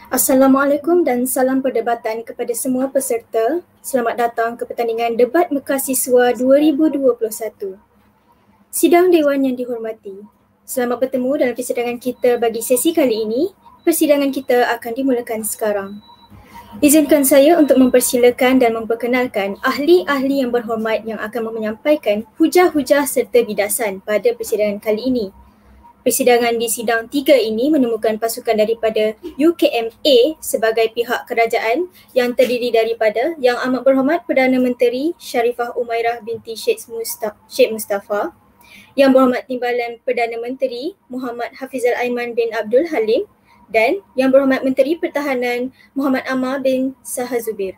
Assalamualaikum dan salam perdebatan kepada semua peserta. Selamat datang ke pertandingan Debat Mekasiswa 2021. Sidang Dewan yang dihormati, selamat bertemu dalam persidangan kita bagi sesi kali ini. Persidangan kita akan dimulakan sekarang. Izinkan saya untuk mempersilakan dan memperkenalkan ahli-ahli yang berhormat yang akan menyampaikan hujah-hujah serta bidasan pada persidangan kali ini. Persidangan di sidang 3 ini menemukan pasukan daripada UKMA sebagai pihak kerajaan yang terdiri daripada Yang Amat Berhormat Perdana Menteri Sharifah Umairah binti Sheikh Mustafa, Yang Berhormat Timbalan Perdana Menteri Muhammad Hafizal Aiman bin Abdul Halim dan Yang Berhormat Menteri Pertahanan Muhammad Ammar bin Saha Zubir.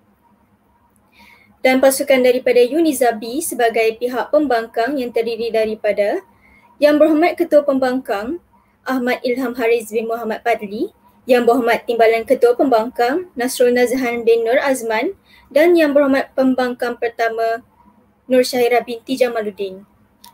Dan pasukan daripada Unizabi sebagai pihak pembangkang yang terdiri daripada Yang Berhormat Ketua Pembangkang Ahmad Ilham Hariz bin Muhammad Padli, Yang Berhormat Timbalan Ketua Pembangkang Nasrul Nazhan bin Nur Azman dan Yang Berhormat Pembangkang Pertama Nur Syahira binti Jamaluddin.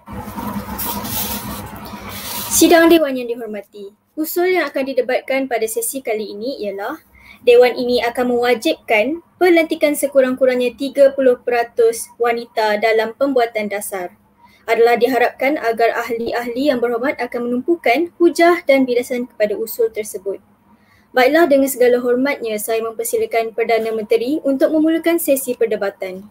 Sidang Dewan yang dihormati, usul yang akan didebatkan pada sesi kali ini ialah Dewan ini akan mewajibkan pelantikan sekurang-kurangnya 30% wanita dalam pembuatan dasar. Adalah diharapkan agar ahli-ahli yang berhormat akan menumpukan hujah dan bidasan kepada usul tersebut. Baiklah, dengan segala hormatnya saya mempersilakan Perdana Menteri untuk memulakan sesi perdebatan.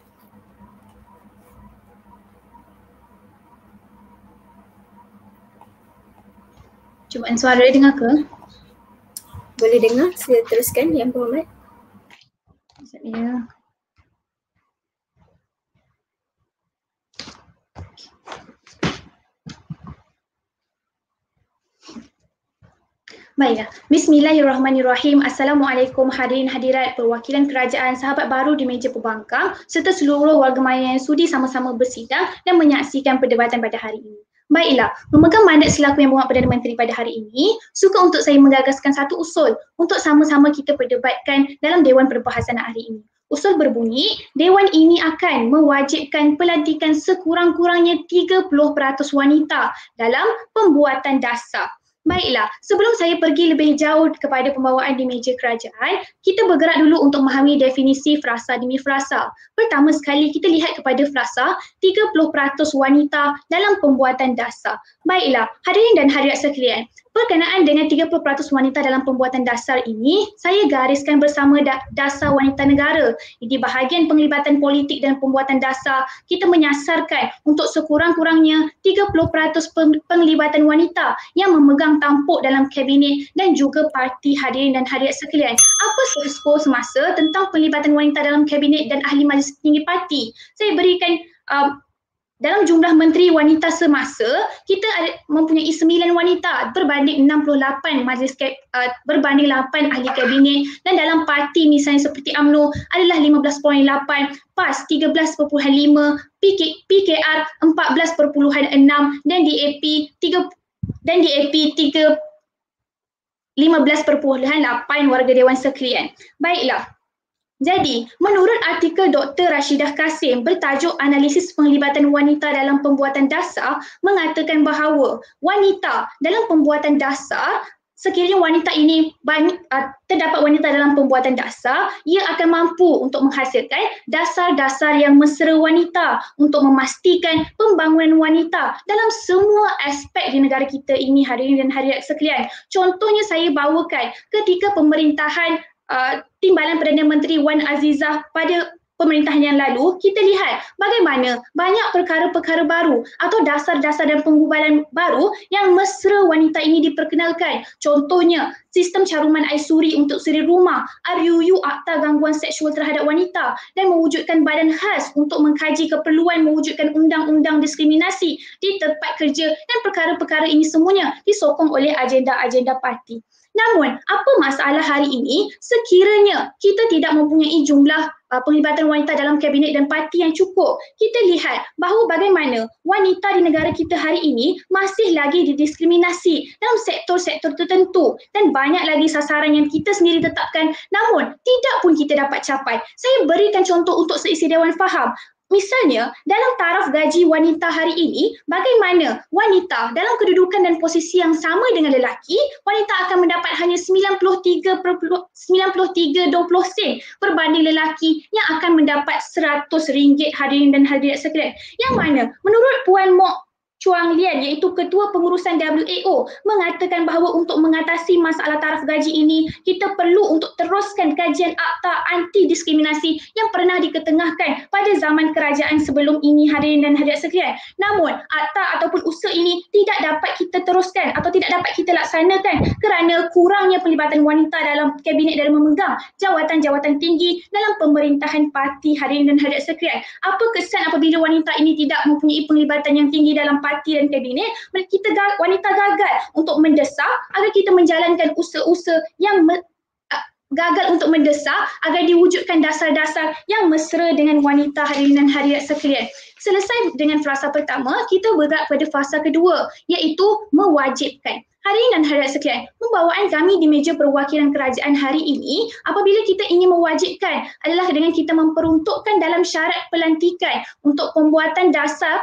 Cubaan suara dengar ke? Boleh dengar, sila teruskan Yang Berhormat. Ya. Baiklah. Bismillahirrahmanirrahim. Assalamualaikum hadirin hadirat, perwakilan kerajaan, sahabat baru di meja pembangkang serta seluruh warga maya yang sudi sama-sama bersidang dan menyaksikan perdebatan pada hari ini. Baiklah, memegang mandat selaku Yang Berhormat Perdana Menteri pada hari ini, suka untuk saya menggagaskan satu usul untuk sama-sama kita perdebatkan dalam Dewan Perbahasan hari ini. Usul berbunyi, Dewan ini akan mewajibkan pelantikan sekurang-kurangnya 30% wanita dalam pembuatan dasar. Baiklah, sebelum saya pergi lebih jauh kepada pembawaan di meja kerajaan, kita bergerak dulu untuk memahami definisi frasa demi frasa. Pertama sekali, kita lihat kepada frasa 30% wanita dalam pembuatan dasar. Baiklah, hadirin dan hadirat sekalian, berkenaan dengan 30% wanita dalam pembuatan dasar ini, saya gariskan bersama dasar wanita negara. Di bahagian penglibatan politik dan pembuatan dasar, kita menyasarkan untuk sekurang-kurangnya 30% penglibatan wanita yang memegang tampuk dalam kabinet dan juga parti. Hadirin dan hadirat sekalian, apa skor semasa tentang penglibatan wanita dalam kabinet dan ahli majlis tinggi parti? Saya berikan dalam jumlah menteri wanita semasa, kita mempunyai 9 wanita berbanding 68 berbanding 8 ahli kabinet, dan dalam parti misalnya seperti UMNO adalah 15.8, PAS 13.5, PKR 14.6 dan DAP 15.8 warga dewan sekalian. Baiklah. Jadi, menurut artikel Dr. Rashidah Kasim bertajuk Analisis Penglibatan Wanita dalam Pembuatan Dasar mengatakan bahawa wanita dalam pembuatan dasar, sekiranya wanita ini terdapat wanita dalam pembuatan dasar, ia akan mampu untuk menghasilkan dasar-dasar yang mesra wanita untuk memastikan pembangunan wanita dalam semua aspek di negara kita ini, hadirin dan hadirat sekalian. Contohnya saya bawakan ketika pemerintahan Timbalan Perdana Menteri Wan Azizah pada pemerintahan yang lalu, kita lihat bagaimana banyak perkara-perkara baru atau dasar-dasar dan penggubalan baru yang mesra wanita ini diperkenalkan. Contohnya, sistem caruman aisuri untuk suri rumah, RUU Akta Gangguan Seksual Terhadap Wanita, dan mewujudkan badan khas untuk mengkaji keperluan mewujudkan undang-undang diskriminasi di tempat kerja, dan perkara-perkara ini semuanya disokong oleh agenda-agenda parti. Namun, apa masalah hari ini sekiranya kita tidak mempunyai jumlah penglibatan wanita dalam kabinet dan parti yang cukup? Kita lihat bahawa bagaimana wanita di negara kita hari ini masih lagi didiskriminasi dalam sektor-sektor tertentu, dan banyak lagi sasaran yang kita sendiri tetapkan namun tidak pun kita dapat capai. Saya berikan contoh untuk seisi dewan faham. Misalnya, dalam taraf gaji wanita hari ini, bagaimana wanita dalam kedudukan dan posisi yang sama dengan lelaki, wanita akan mendapat hanya 93.20 sen berbanding lelaki yang akan mendapat RM100, hadirin dan hadirat sekalian. Yang mana menurut Puan Mok Chuang Lian, iaitu Ketua Pengurusan WAO, mengatakan bahawa untuk mengatasi masalah taraf gaji ini, kita perlu untuk teruskan kajian Akta Anti Diskriminasi yang pernah diketengahkan pada zaman kerajaan sebelum ini, hadirin dan hadirat sekalian. Namun, akta ataupun usaha ini tidak dapat kita teruskan atau tidak dapat kita laksanakan kerana kurangnya pelibatan wanita dalam kabinet dalam memegang jawatan-jawatan tinggi dalam pemerintahan parti, hadirin dan hadirat sekalian. Apa kesan apabila wanita ini tidak mempunyai pelibatan yang tinggi dalam parti dan kabinet? Wanita gagal untuk mendesak agar kita menjalankan usaha-usaha yang gagal untuk mendesak agar diwujudkan dasar-dasar yang mesra dengan wanita, hadirin dan hadirat sekalian. Selesai dengan fasa pertama, kita bergerak pada fasa kedua, iaitu mewajibkan. Hadirin dan hadirat sekalian, pembawaan kami di meja perwakilan kerajaan hari ini, apabila kita ingin mewajibkan adalah dengan kita memperuntukkan dalam syarat pelantikan untuk pembuatan dasar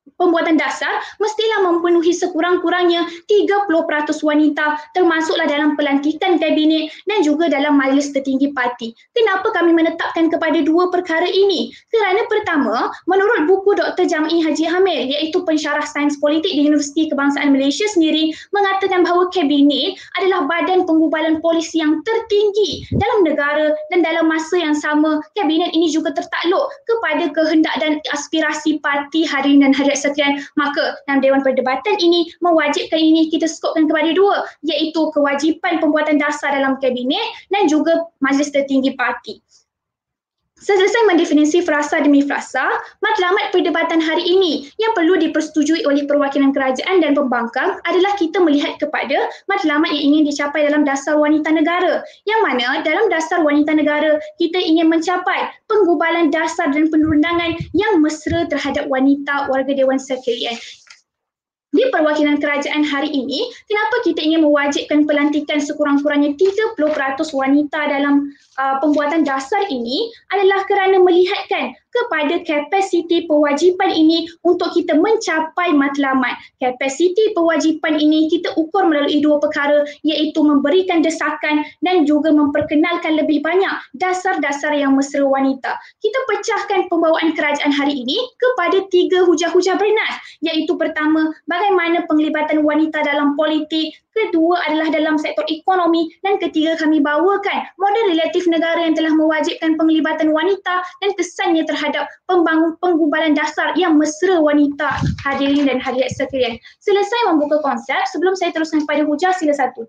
mestilah memenuhi sekurang-kurangnya 30% wanita, termasuklah dalam pelantikan kabinet dan juga dalam majlis tertinggi parti. Kenapa kami menetapkan kepada dua perkara ini? Kerana pertama, menurut buku Dr. Jama'i Haji Hamil, iaitu pensyarah sains politik di Universiti Kebangsaan Malaysia sendiri, mengatakan bahawa kabinet adalah badan penggubalan polisi yang tertinggi dalam negara, dan dalam masa yang sama, kabinet ini juga tertakluk kepada kehendak dan aspirasi parti, hadirin dan hadirat sekalian. Maka dalam Dewan Perdebatan ini, mewajibkan ini kita skopkan kepada dua, iaitu kewajipan pembuatan dasar dalam kabinet dan juga majlis tertinggi parti. Selesai mendefinisi frasa demi frasa, matlamat perdebatan hari ini yang perlu dipersetujui oleh perwakilan kerajaan dan pembangkang adalah kita melihat kepada matlamat yang ingin dicapai dalam dasar wanita negara. Yang mana dalam dasar wanita negara, kita ingin mencapai penggubalan dasar dan perundangan yang mesra terhadap wanita warga Dewan sekalian. Di perwakilan kerajaan hari ini, kenapa kita ingin mewajibkan pelantikan sekurang-kurangnya 30% wanita dalam pembuatan dasar ini adalah kerana melihatkan kepada kapasiti kewajipan ini untuk kita mencapai matlamat. Kapasiti kewajipan ini kita ukur melalui dua perkara, iaitu memberikan desakan dan juga memperkenalkan lebih banyak dasar-dasar yang mesra wanita. Kita pecahkan pembawaan kerajaan hari ini kepada 3 hujah-hujah bernas, iaitu pertama, bagaimana penglibatan wanita dalam politik, kedua adalah dalam sektor ekonomi, dan ketiga kami bawakan model relatif negara yang telah mewajibkan penglibatan wanita dan kesannya terhadap penggubalan dasar yang mesra wanita, hadirin dan hadirat sekalian. Selesai membuka konsep, sebelum saya teruskan kepada hujah, sila satu.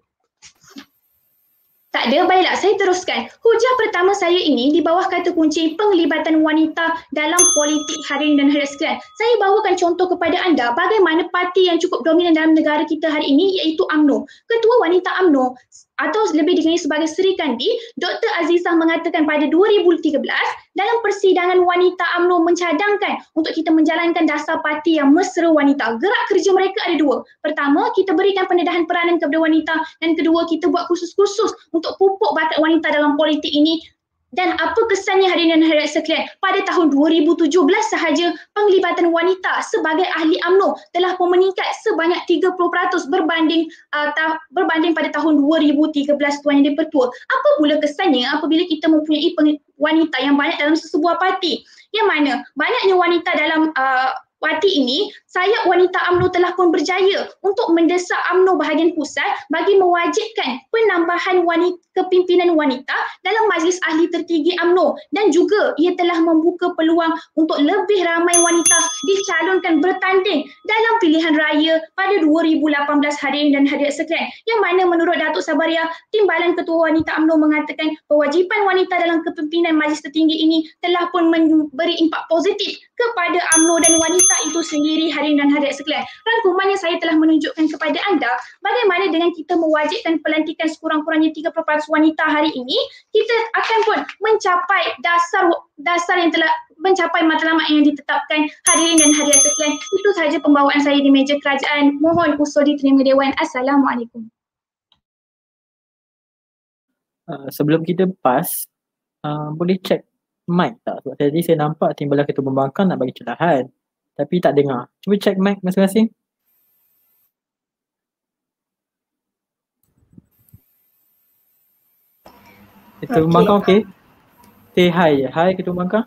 Tak ada, baiklah saya teruskan. Hujah pertama saya ini di bawah kata kunci penglibatan wanita dalam politik, hadirin dan hadirat sekalian. Saya bawakan contoh kepada anda bagaimana parti yang cukup dominan dalam negara kita hari ini, iaitu UMNO. Ketua wanita UMNO atau lebih dikenali sebagai Sri Kandi, Dr. Azizah mengatakan pada 2013 dalam persidangan wanita UMNO mencadangkan untuk kita menjalankan dasar parti yang mesra wanita. Gerak kerja mereka ada dua. Pertama, kita berikan pendedahan peranan kepada wanita, dan kedua, kita buat kursus-kursus untuk pupuk bakat wanita dalam politik ini. Dan apa kesannya, hadirin dan hadirat sekalian? Pada tahun 2017 sahaja, penglibatan wanita sebagai ahli UMNO telah meningkat sebanyak 30% berbanding pada tahun 2013 Tuan Yang Dipertua. Apa pula kesannya apabila kita mempunyai wanita yang banyak dalam sebuah parti? Yang mana banyaknya wanita dalam parti ini, sayap wanita UMNO telah pun berjaya untuk mendesak UMNO bahagian pusat bagi mewajibkan penambahan kepimpinan wanita dalam majlis ahli tertinggi UMNO, dan juga ia telah membuka peluang untuk lebih ramai wanita dicalonkan bertanding dalam pilihan raya pada 2018, hadirin dan hadirat sekalian. Yang mana menurut Datuk Sabariah, Timbalan Ketua Wanita UMNO mengatakan kewajipan wanita dalam kepimpinan majlis tertinggi ini telah pun memberi impak positif kepada UMNO dan wanita itu sendiri, hadirin dan hadirat sekalian. Rangkumannya saya telah menunjukkan kepada anda bagaimana dengan kita mewajibkan pelantikan sekurang-kurangnya 30% wanita hari ini, kita akan pun mencapai dasar yang telah mencapai matlamat yang ditetapkan, hadirin dan hadirat sekalian. Itu sahaja pembawaan saya di meja kerajaan. Mohon usul diterima Dewan. Assalamualaikum. Sebelum kita boleh check mic tak? Sebab tadi saya nampak Timbalan Ketua Pembangkang nak bagi cerahan tapi tak dengar. Cuba check mic masing-masing. Ketua Pembangkang okey? Say hi je. Hi Ketua Pembangkang.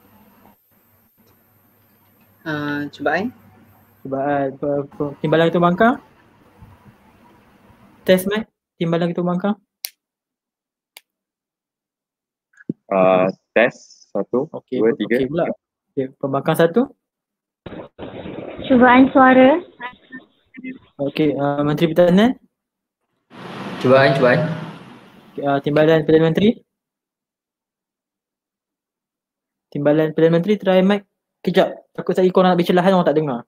Cubaan. Timbalan Ketua Pembangkang. Test mic. Timbalan Ketua Pembangkang. Test 1, 2, 3. Okey pula. Okay, Pembangkang 1. Cubaan suara. Okey, Menteri Pertahanan. Cubaan. Timbalan Perdana Menteri. Timbalan Perdana Menteri, try mic. Kejap, takut saya korang nak bagi cerahan orang tak dengar.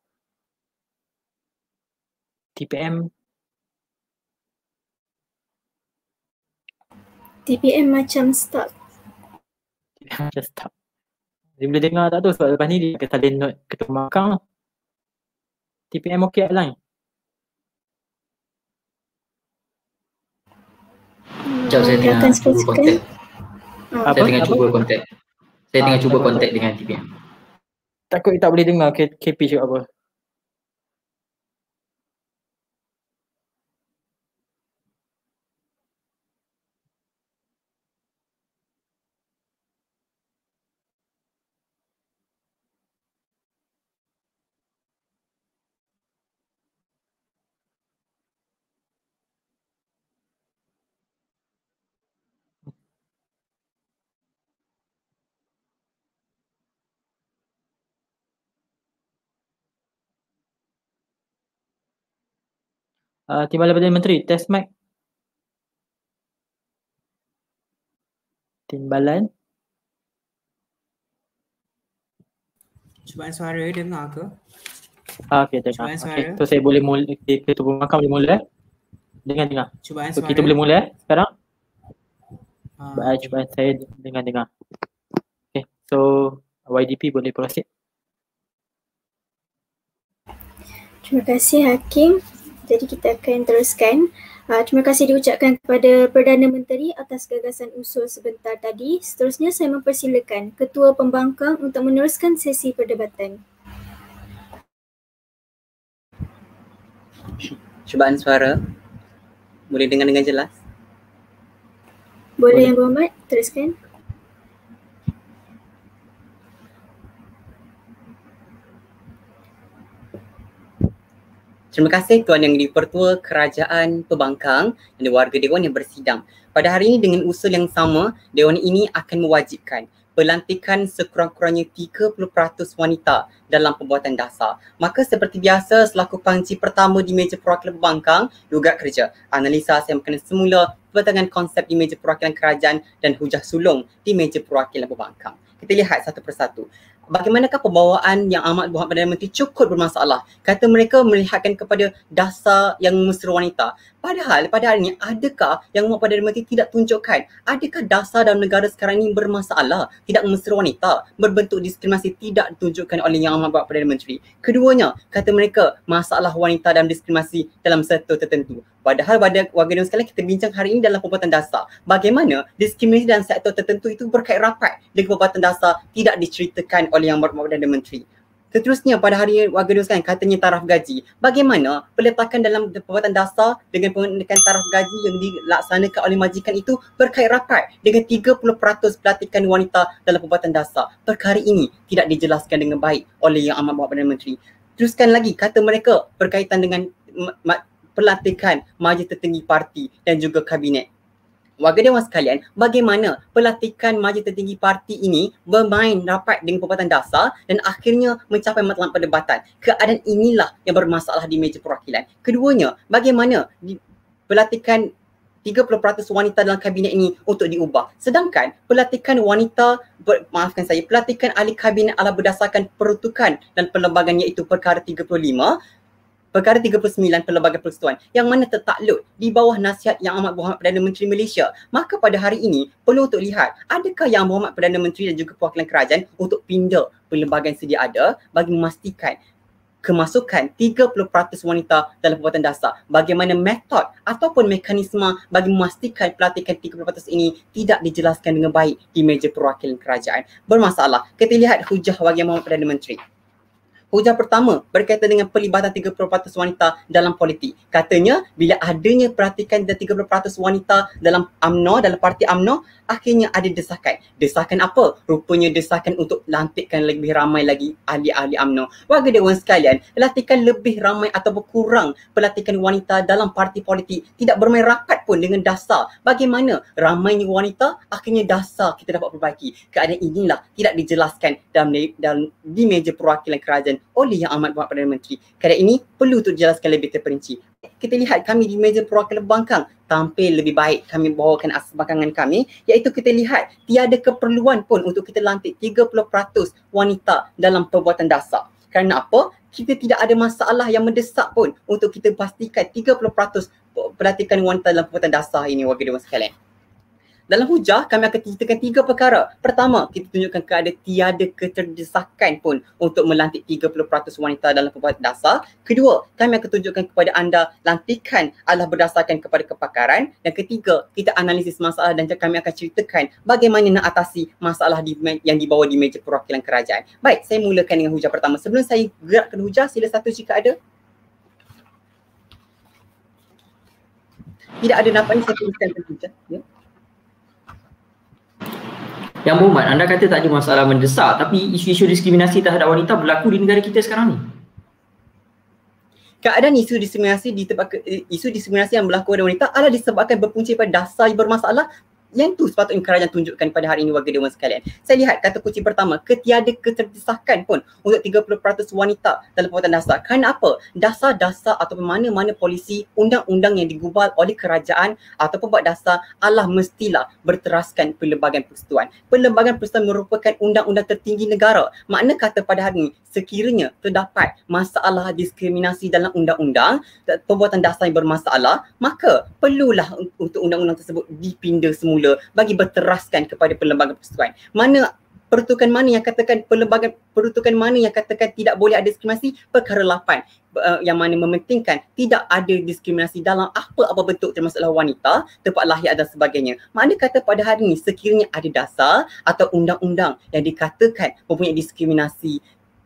TPM macam stuck. Macam stuck. Dia boleh dengar tak tu sebab lepas ni dia akan salin note Ketua Pembangkang. TPM okey tak line? Sekejap saya tengah cuba kontak. Saya tengah cuba kontak dengan TPM. Takut tak boleh dengar KP cakap apa. Timbalan Perdana Menteri, test mic. Timbalan. Cubaan suara dengar ke? Okey, dengar. Okey, so saya boleh mula, Ketua Pembangkang boleh mula. Dengar. Cubaan so, suara. kita boleh mula sekarang. Cubaan saya dengar. Okay, so YDP boleh proceed. Terima kasih Hakim. Jadi kita akan teruskan. Terima kasih diucapkan kepada Perdana Menteri atas gagasan usul sebentar tadi. Seterusnya saya mempersilakan Ketua Pembangkang untuk meneruskan sesi perdebatan. Cubaan suara. Boleh dengar dengan jelas? Boleh Yang Berhormat, teruskan. Terima kasih Tuan Yang di-Pertua Kerajaan Pembangkang dan warga Dewan yang bersidang. Pada hari ini dengan usul yang sama, Dewan ini akan mewajibkan pelantikan sekurang-kurangnya 30% wanita dalam pembuatan dasar. Maka seperti biasa selaku pangci pertama di meja perwakilan pembangkang, juga kerja analisa saya mengenai semula pertengahan konsep di meja perwakilan kerajaan dan hujah sulung di meja perwakilan pembangkang. Kita lihat satu persatu. Bagaimanakah pembawaan yang amat berhormat Perdana Menteri cukup bermasalah? Kata mereka melihatkan kepada dasar yang mesra wanita. Padahal pada hari ini adakah yang Amat Perdana Menteri tidak tunjukkan? Adakah dasar dalam negara sekarang ini bermasalah? Tidak mesra wanita, berbentuk diskriminasi tidak ditunjukkan oleh Yang Amat Perdana Menteri. Keduanya, kata mereka, masalah wanita dan diskriminasi dalam sektor tertentu. Padahal pada warga Dewan sekalian kita bincang hari ini dalam pembuatan dasar. Bagaimana diskriminasi dalam sektor tertentu itu berkait rapat dengan pembuatan dasar tidak diceritakan oleh Yang Berhormat Perdana Menteri. Seterusnya pada hari ini warga Dewan sekalian katanya taraf gaji. Bagaimana peletakan dalam pembuatan dasar dengan pengenaikan taraf gaji yang dilaksanakan oleh majikan itu berkait rapat dengan 30% pelatihan wanita dalam pembuatan dasar. Perkara ini tidak dijelaskan dengan baik oleh Yang Amat Berhormat Perdana Menteri. Teruskan lagi kata mereka berkaitan dengan pelantikan majlis tertinggi parti dan juga kabinet. Warga Dewan sekalian, bagaimana pelantikan majlis tertinggi parti ini bermain rapat dengan pembuatan dasar dan akhirnya mencapai matlamat perdebatan. Keadaan inilah yang bermasalah di meja perwakilan. Keduanya, bagaimana pelantikan 30% wanita dalam kabinet ini untuk diubah. Sedangkan pelantikan wanita, pelantikan ahli kabinet adalah berdasarkan peruntukan dan perlembagaan iaitu perkara 35, perkara 39 Pelbagai Persekutuan yang mana tertakluk di bawah nasihat Yang Amat Berhormat Perdana Menteri Malaysia. Maka pada hari ini perlu untuk lihat adakah Yang Berhormat Perdana Menteri dan juga perwakilan kerajaan untuk pindah perlembagaan sedia ada bagi memastikan kemasukan 30% wanita dalam perbuatan dasar. Bagaimana metod ataupun mekanisme bagi memastikan pelantikan 30% ini tidak dijelaskan dengan baik di meja perwakilan kerajaan. Bermasalah. Kita lihat hujah Wang Muhammad Perdana Menteri. Hujah pertama berkaitan dengan pelibatan 30% wanita dalam politik. Katanya bila adanya perhatikan dan 30% wanita dalam UMNO, dalam parti UMNO, akhirnya ada desakan. Desakan apa? Rupanya desakan untuk lantikkan lebih ramai lagi ahli-ahli UMNO. Warga Dewan sekalian, lantikan lebih ramai atau berkurang pelantikan wanita dalam parti politik tidak bermain rapat pun dengan dasar. Bagaimana ramainya wanita, akhirnya dasar kita dapat perbaiki. Keadaan inilah tidak dijelaskan di meja perwakilan kerajaan oleh Yang Amat Berhormat Perdana Menteri. Keadaan ini perlu untuk dijelaskan lebih terperinci. Kita lihat kami di meja perwakilan pembangkang tampil lebih baik. Kami bawakan asas bangkangan kami, iaitu kita lihat tiada keperluan pun untuk kita lantik 30% wanita dalam perbuatan dasar. Kerana apa? Kita tidak ada masalah yang mendesak pun untuk kita pastikan 30% pelantikan wanita dalam perbuatan dasar ini, warga dewan sekalian. Dalam hujah, kami akan ceritakan 3 perkara. Pertama, kita tunjukkan keadaan tiada keterdesakan pun untuk melantik 30% wanita dalam perbuatan dasar. Kedua, kami akan tunjukkan kepada anda lantikan adalah berdasarkan kepada kepakaran. Dan ketiga, kita analisis masalah dan kami akan ceritakan bagaimana nak atasi masalah yang dibawa di meja perwakilan kerajaan. Baik, saya mulakan dengan hujah pertama. Sebelum saya gerakkan hujah, sila satu jika ada. Tidak ada nampaknya saya tuliskan hujah. Ya. Yang Berhormat, anda kata tak ada masalah mendesak, tapi isu-isu diskriminasi terhadap wanita berlaku di negara kita sekarang ni. Keadaan isu diskriminasi yang berlaku pada wanita adalah disebabkan berpunca pada dasar yang bermasalah. Yang tu sepatutnya kerajaan tunjukkan pada hari ini, warga dewan sekalian. Saya lihat kata kunci pertama, ketiada keterdesakan pun untuk 30% wanita dalam perbuatan dasar. Kerana apa? Dasar-dasar ataupun mana-mana polisi, undang-undang yang digubal oleh kerajaan ataupun buat dasar adalah mestilah berteraskan Perlembagaan Persekutuan. Perlembagaan Persekutuan merupakan undang-undang tertinggi negara. Makna kata pada hari ini, sekiranya terdapat masalah diskriminasi dalam undang-undang, perbuatan dasar yang bermasalah, maka perlulah untuk undang-undang tersebut dipinda semula bagi berteraskan kepada Perlembagaan Persekutuan. Peruntukan mana yang katakan peruntukan mana yang katakan tidak boleh ada diskriminasi? Perkara 8 yang mana mementingkan tidak ada diskriminasi dalam apa-apa bentuk termasuklah wanita, tempat lahir dan sebagainya. Makna kata pada hari ini sekiranya ada dasar atau undang-undang yang dikatakan mempunyai diskriminasi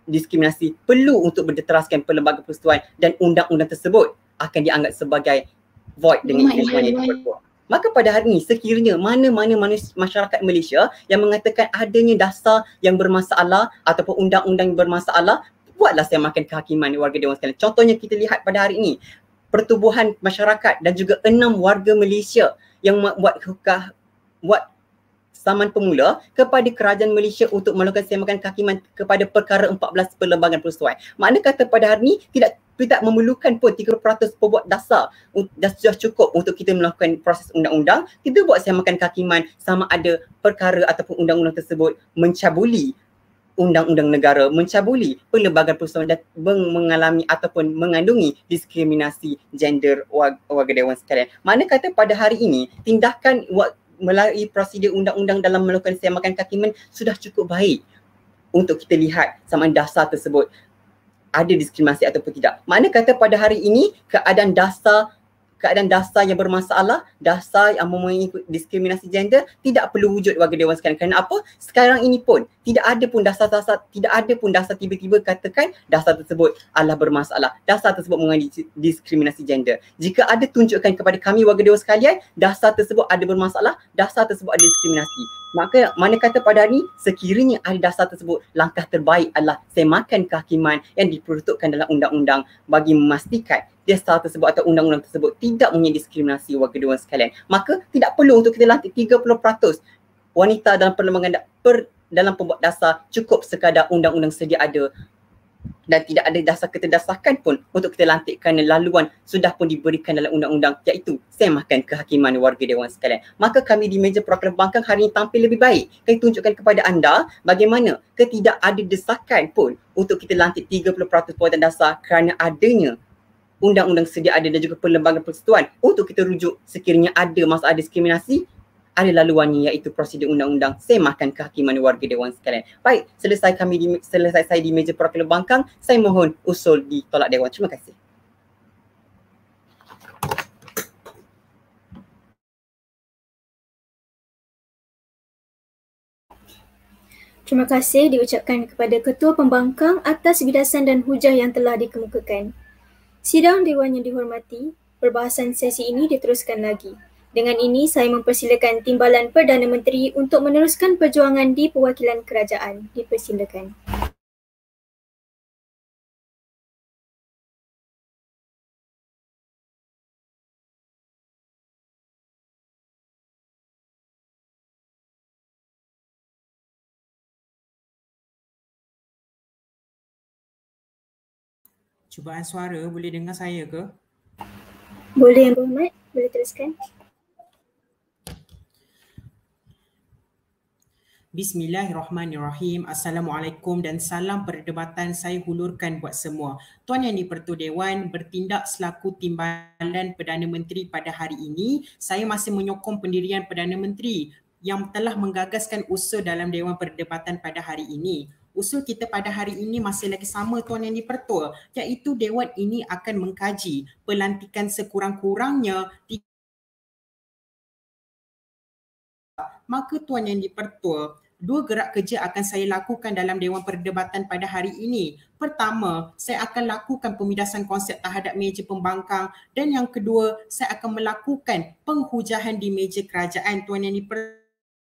perlu untuk berteraskan Perlembagaan Persekutuan dan undang-undang tersebut akan dianggap sebagai void dengan isu yang diperkuat. Maka pada hari ini sekiranya mana-mana masyarakat Malaysia yang mengatakan adanya dasar yang bermasalah ataupun undang-undang yang bermasalah, buatlah semakan kehakiman warga dewan sekalian. Contohnya kita lihat pada hari ini pertubuhan masyarakat dan juga 6 warga Malaysia yang buat saman pemula kepada kerajaan Malaysia untuk melakukan semakan kehakiman kepada perkara 14 Perlembagaan Persekutuan. Makna kata pada hari ini tidak memerlukan pun 30% pembuat dasar dah sudah cukup untuk kita melakukan proses undang-undang. Kita buat semakan kehakiman sama ada perkara ataupun undang-undang tersebut mencabuli undang-undang negara, mencabuli Perlembagaan Persekutuan dan mengalami ataupun mengandungi diskriminasi gender warga dewan sekalian. Makna kata pada hari ini tindakan melalui prosedur undang-undang dalam melakukan semakan kehakiman sudah cukup baik untuk kita lihat sama dasar tersebut ada diskriminasi ataupun tidak. Makna kata pada hari ini keadaan dasar yang bermasalah, dasar yang mempunyai diskriminasi gender tidak perlu wujud warga dewan sekalian. Kerana apa? Sekarang ini pun tidak ada pun dasar tiba-tiba katakan dasar tersebut adalah bermasalah. Dasar tersebut mengandungi diskriminasi gender. Jika ada tunjukkan kepada kami warga dewan sekalian dasar tersebut ada bermasalah, dasar tersebut ada diskriminasi. Maka mana kata pada hari ini sekiranya ada dasar tersebut, langkah terbaik adalah semakan kehakiman yang diperuntukkan dalam undang-undang bagi memastikan dasar tersebut atau undang-undang tersebut tidak mempunyai diskriminasi warga dewan sekalian. Maka tidak perlu untuk kita lantik 30% wanita dalam dalam pembuat dasar, cukup sekadar undang-undang sedia ada dan tidak ada dasar keterdesakan pun untuk kita lantik kerana laluan sudah pun diberikan dalam undang-undang, iaitu semakan kehakiman warga dewan sekalian. Maka kami di meja perwakilan pembangkang hari ini tampil lebih baik. Kami tunjukkan kepada anda bagaimana tidak ada desakan pun untuk kita lantik 30% perbuatan dasar kerana adanya undang-undang sedia ada dan juga Perlembagaan Persekutuan untuk kita rujuk sekiranya ada masalah diskriminasi ada laluannya iaitu prosedur undang-undang semakan kehakiman warga Dewan sekalian. Baik, selesai saya di meja perwakilan pembangkang, saya mohon usul ditolak Dewan. Terima kasih. Terima kasih diucapkan kepada Ketua Pembangkang atas bidasan dan hujah yang telah dikemukakan. Sidang Dewan yang dihormati, perbahasan sesi ini diteruskan lagi. Dengan ini, saya mempersilakan Timbalan Perdana Menteri untuk meneruskan perjuangan di perwakilan kerajaan. Dipersilakan. Cubaan suara, boleh dengar saya ke? Boleh Yang Berhormat, boleh teruskan. Bismillahirrahmanirrahim. Assalamualaikum dan salam perdebatan saya hulurkan buat semua. Tuan Yang di-Pertua Dewan, bertindak selaku Timbalan Perdana Menteri pada hari ini, saya masih menyokong pendirian Perdana Menteri yang telah menggagaskan usul dalam Dewan Perdebatan pada hari ini. Usul kita pada hari ini masih lagi sama Tuan Yang di-Pertua, iaitu Dewan ini akan mengkaji pelantikan sekurang-kurangnya. Maka Tuan Yang di-Pertua, 2 gerak kerja akan saya lakukan dalam Dewan Perdebatan pada hari ini. Pertama, saya akan lakukan pemidasan konsep terhadap meja pembangkang, dan yang kedua, saya akan melakukan penghujahan di meja kerajaan. Tuan Yang di-Pertua,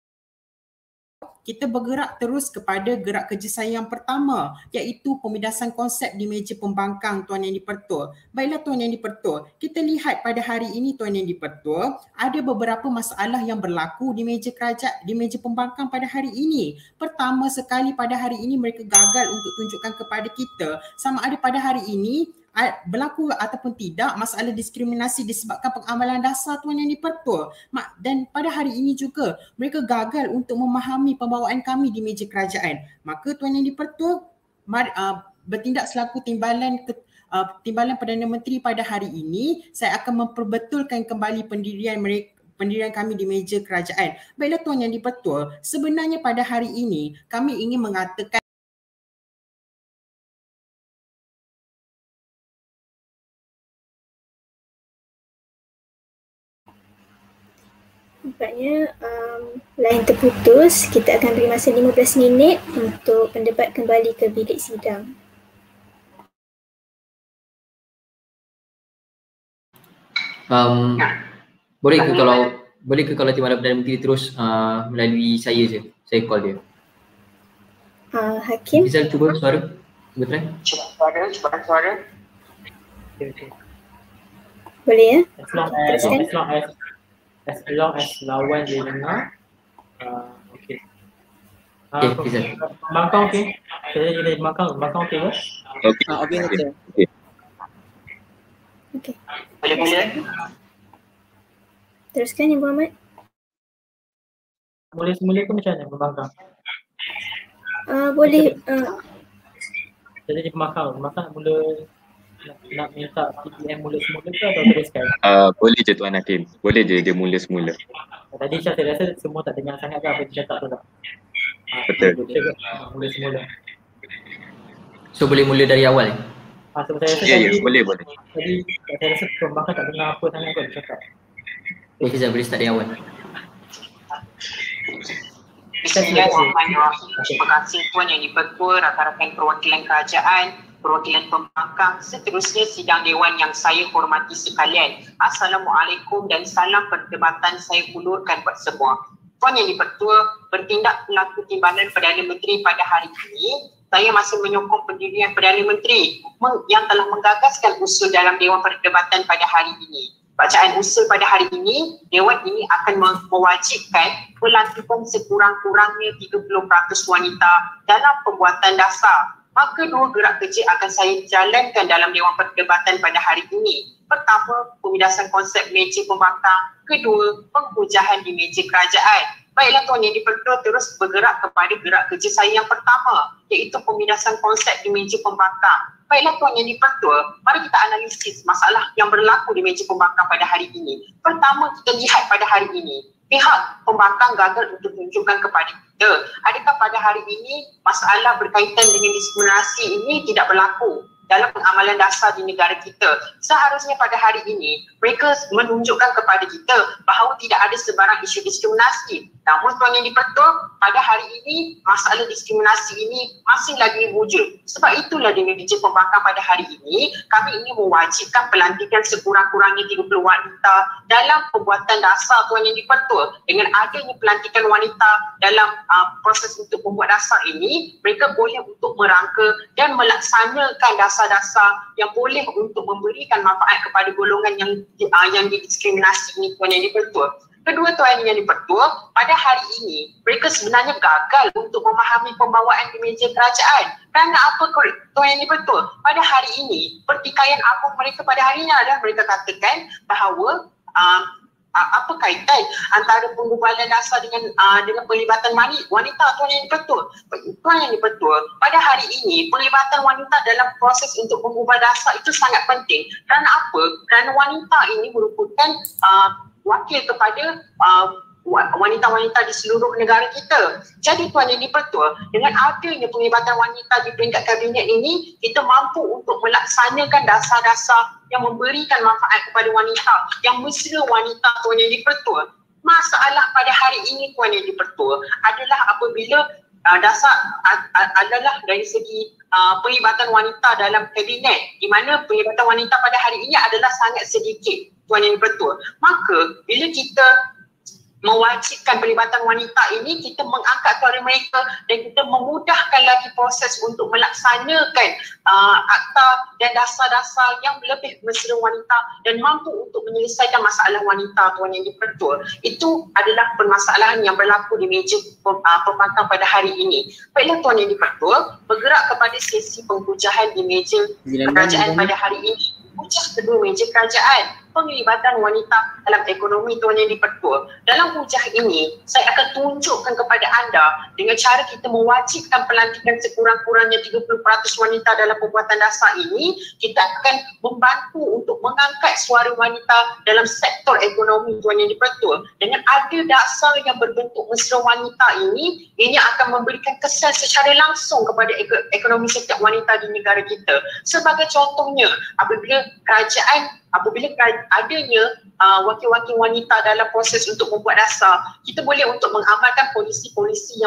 kita bergerak terus kepada gerak kerja saya yang pertama, iaitu pemidasan konsep di meja pembangkang. Tuan Yang di-Pertua. Baiklah Tuan Yang di-Pertua, kita lihat pada hari ini Tuan Yang di-Pertua, ada beberapa masalah yang berlaku di meja kerajaan, di meja pembangkang pada hari ini. Pertama sekali, pada hari ini mereka gagal untuk tunjukkan kepada kita sama ada pada hari ini berlaku ataupun tidak masalah diskriminasi disebabkan pengamalan dasar Tuan Yang di-Pertua. Dan pada hari ini juga mereka gagal untuk memahami pembawaan kami di meja kerajaan. Maka Tuan Yang di-Pertua, bertindak selaku Timbalan Perdana Menteri pada hari ini, saya akan memperbetulkan kembali pendirian kami di meja kerajaan. Baiklah Tuan Yang di-Pertua, sebenarnya pada hari ini kami ingin mengatakan Nampaknya line terputus. Kita akan beri masa 15 minit untuk pendebat kembali ke bilik sidang. Boleh ke kalau Timbalan Perdana Menteri terus melalui saya je. Saya call dia. Hakim. Rizal, cuba suara. Cuba try. Cuba suara. Boleh ya? Teruskan. As long as lawan dia dengar, okey. Rizal. Pembangkang okey. Saya jadi pembangkang okey ke? Okey. Okey. Boleh mula. Teruskan Yang Berhormat. Boleh semula ke macam mana pembangkang? Boleh. Saya jadi pembangkang nak mula nak minta PPM mula semula ke atau teruskan? Boleh je Tuan Hakim. Boleh je dia mula semula. Tadi saya rasa semua tak dengar sangat ke apa dia cakap tu tak? Betul. Mula semula. So boleh mula dari awal? So saya rasa Ya, boleh. Tadi saya rasa pembangkang tak dengar apa sangat kot dia cakap. Rizal boleh start dari awal. Bismillahirrahmanirrahim. Terima kasih Tuan Yang di-Pertua, rakan-rakan perwakilan kerajaan, perwakilan pembangkang, seterusnya sidang Dewan yang saya hormati sekalian. Assalamualaikum dan salam perdebatan saya hulurkan buat semua. Tuan Yang di-Pertua, bertindak selaku Timbalan Perdana Menteri pada hari ini, saya masih menyokong pendirian Perdana Menteri yang telah menggagaskan usul dalam Dewan Perdebatan pada hari ini. Bacaan usul pada hari ini, Dewan ini akan mewajibkan pelantikan sekurang-kurangnya 30% wanita dalam pembuatan dasar. Maka 2 gerak kerja akan saya jalankan dalam Dewan Perdebatan pada hari ini. Pertama, pemidasan konsep meja pembangkang. Kedua, penghujahan di meja kerajaan. Baiklah Tuan Yang di-Pertua, terus bergerak kepada gerak kerja saya yang pertama, iaitu pemidasan konsep di meja pembangkang. Baiklah Tuan Yang di-Pertua, mari kita analisis masalah yang berlaku di meja pembangkang pada hari ini. Pertama, kita lihat pada hari ini, pihak pembangkang gagal untuk tunjukkan kepada kita. Adakah pada hari ini masalah berkaitan dengan diskriminasi ini tidak berlaku dalam pengamalan dasar di negara kita? Seharusnya pada hari ini mereka menunjukkan kepada kita bahawa tidak ada sebarang isu diskriminasi. Namun Tuan Yang di-Pertua, pada hari ini masalah diskriminasi ini masih lagi wujud. Sebab itulah di meja pembangkang pada hari ini kami ingin mewajibkan pelantikan sekurang-kurangnya 30 wanita dalam pembuatan dasar Tuan Yang di-Pertua. Dengan adanya pelantikan wanita dalam proses untuk membuat dasar ini, mereka boleh untuk merangka dan melaksanakan dasar-dasar yang boleh untuk memberikan manfaat kepada golongan yang didiskriminasi ini Tuan Yang di-Pertua. Kedua Tuan Yang di-Pertua, pada hari ini mereka sebenarnya gagal untuk memahami pembawaan di meja kerajaan. Kerana apa Tuan Yang di-Pertua? Pada hari ini, pertikaian agung mereka pada hari ini adalah mereka katakan bahawa apa kaitan antara penggubalan dasar dengan pelibatan wanita Tuan Yang di-Pertua? Tuan Yang di-Pertua, pada hari ini pelibatan wanita dalam proses untuk mengubah dasar itu sangat penting. Kerana apa? Kerana wanita ini merupakan wakil kepada wanita-wanita di seluruh negara kita. Jadi Tuan Yang di-Pertua, dengan adanya penglibatan wanita di peringkat kabinet ini, kita mampu untuk melaksanakan dasar-dasar yang memberikan manfaat kepada wanita, yang mesra wanita Tuan Yang di-Pertua. Masalah pada hari ini Tuan Yang di-Pertua adalah apabila dasar adalah dari segi pelibatan wanita dalam kabinet, di mana pelibatan wanita pada hari ini adalah sangat sedikit Tuan Yang di-Pertua. Maka bila kita mewajibkan pelibatan wanita ini, kita mengangkat suara mereka dan kita memudahkan lagi proses untuk melaksanakan akta dan dasar-dasar yang lebih mesra wanita dan mampu untuk menyelesaikan masalah wanita Tuan Yang di-Pertua. Itu adalah permasalahan yang berlaku di meja pembangkang pada hari ini. Baiklah Tuan Yang di-Pertua, bergerak kepada sesi penghujahan di meja kerajaan pada hari ini. Hujah kedua meja kerajaan, penglibatan wanita dalam ekonomi Tuan Yang di-Pertua. Dalam hujah ini, saya akan tunjukkan kepada anda dengan cara kita mewajibkan pelantikan sekurang-kurangnya 30% wanita dalam pembuatan dasar ini, kita akan membantu untuk mengangkat suara wanita dalam sektor ekonomi Tuan Yang di-Pertua. Dengan ada dasar yang berbentuk mesra wanita ini akan memberikan kesan secara langsung kepada ekonomi setiap wanita di negara kita. Sebagai contohnya, apabila adanya wakil-wakil wanita dalam proses untuk membuat dasar, kita boleh untuk mengamalkan polisi-polisi yang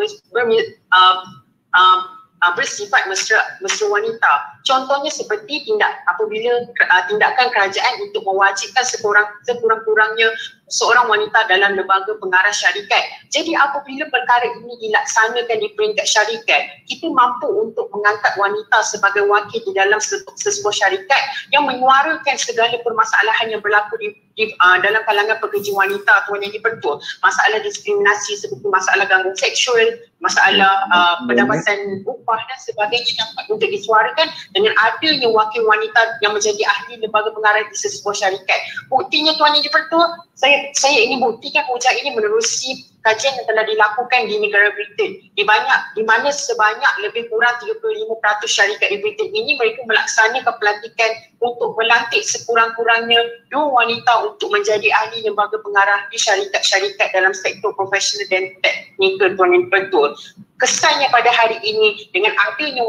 bersifat mesra wanita. Contohnya seperti apabila tindakan kerajaan untuk mewajibkan sekurang-kurangnya seorang wanita dalam lembaga pengarah syarikat. Jadi apabila perkara ini dilaksanakan di peringkat syarikat, kita mampu untuk mengangkat wanita sebagai wakil di dalam sebuah syarikat yang menyuarakan segala permasalahan yang berlaku dalam kalangan pekerja wanita Tuan Yang di-Pertua. Masalah diskriminasi seperti masalah gangguan seksual, masalah pendapatan upah dan sebagainya dapat untuk disuarakan dengan adanya wakil wanita yang menjadi ahli lembaga pengarah di sebuah syarikat. Buktinya Tuan Yang di-Pertua, saya ingin buktikan hujah ini menerusi kajian yang telah dilakukan di negara Britain, di mana sebanyak lebih kurang 35% syarikat di Britain ini mereka melaksanakan pelantikan untuk melantik sekurang-kurangnya 2 wanita untuk menjadi ahli lembaga pengarah di syarikat-syarikat dalam sektor profesional dan teknikal Tuan Yang di-Pertua. Kesannya pada hari ini dengan adanya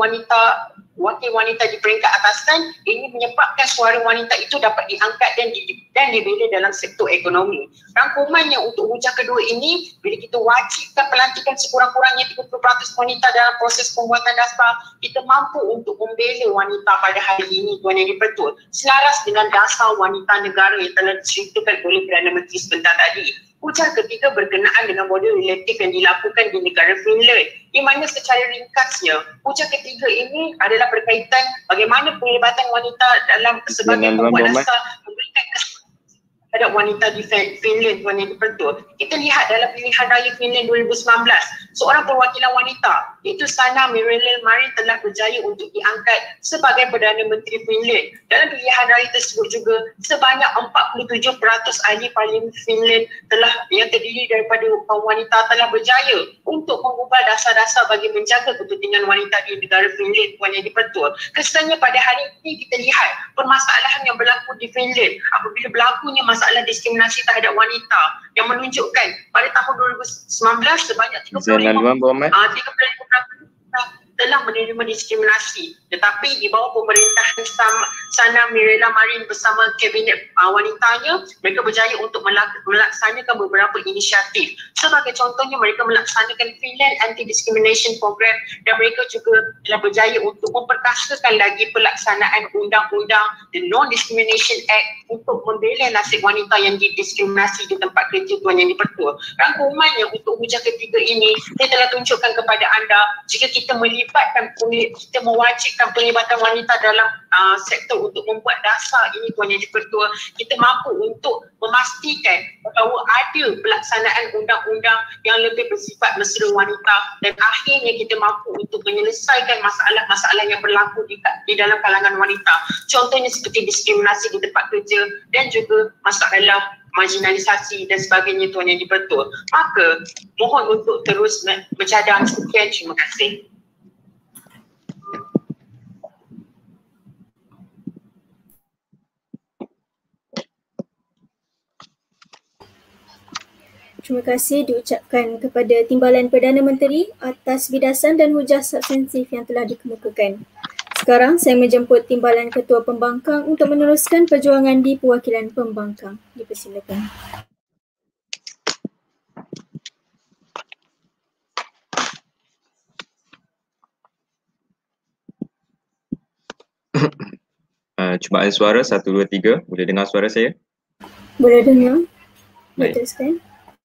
wakil wanita di peringkat atasan, ini menyebabkan suara wanita itu dapat diangkat dan dibela dalam sektor ekonomi. Rangkumannya untuk hujah kedua ini, bila kita wajibkan pelantikan sekurang-kurangnya 30% wanita dalam proses pembuatan dasar, kita mampu untuk membela wanita pada hari ini Tuan Yang di-Pertua, selaras dengan dasar wanita negara yang telah diceritakan oleh Perdana Menteri sebentar tadi. Hujah ketiga berkenaan dengan model relatif yang dilakukan di negara Finland, di mana secara ringkasnya hujah ketiga ini adalah berkaitan bagaimana penglibatan wanita dalam sebagai pembuat dasar memberikan terhadap wanita di Finland Tuan Yang di-Pertua. Kita lihat dalam pilihan raya Finland 2019, seorang perwakilan wanita iaitu Sanna Marin telah berjaya untuk diangkat sebagai Perdana Menteri Finland. Dalam pilihan raya tersebut juga sebanyak 47% ahli parlimen Finland yang terdiri daripada kaum wanita telah berjaya untuk mengubah dasar-dasar bagi menjaga kepentingan wanita di negara Finland Tuan Yang di-Pertua. Kesannya pada hari ini kita lihat permasalahan yang berlaku di Finland apabila berlakunya masalah masalah diskriminasi terhadap wanita yang menunjukkan pada tahun 2019 sebanyak 35% telah menerima diskriminasi, tetapi di bawah pemerintahan Sana Mirella Marin bersama kabinet wanitanya, mereka berjaya untuk melaksanakan beberapa inisiatif. Sebagai contohnya, mereka melaksanakan Finland Anti-Discrimination Program dan mereka juga telah berjaya untuk memperkasakan lagi pelaksanaan undang-undang The Non-Discrimination Act untuk membela nasib wanita yang didiskriminasi di tempat kerja Tuan Yang di-Pertua. Rangkumannya untuk hujah ketiga ini, saya telah tunjukkan kepada anda, jika kita kita mewajibkan pelibatan wanita dalam sektor untuk membuat dasar ini Tuan Yang di-Pertua, kita mampu untuk memastikan bahawa ada pelaksanaan undang-undang yang lebih bersifat mesra wanita dan akhirnya kita mampu untuk menyelesaikan masalah-masalah yang berlaku di dalam kalangan wanita. Contohnya seperti diskriminasi di tempat kerja dan juga masalah marginalisasi dan sebagainya Tuan Yang di-Pertua. Maka mohon untuk terus bercadang. Sekian, terima kasih. Terima kasih diucapkan kepada Timbalan Perdana Menteri atas bidasan dan hujah substansif yang telah dikemukakan. Sekarang saya menjemput Timbalan Ketua Pembangkang untuk meneruskan perjuangan di Perwakilan Pembangkang. Dipersilakan. Cubaan suara 1, 2, 3. Boleh dengar suara saya? Boleh dengar. Teruskan.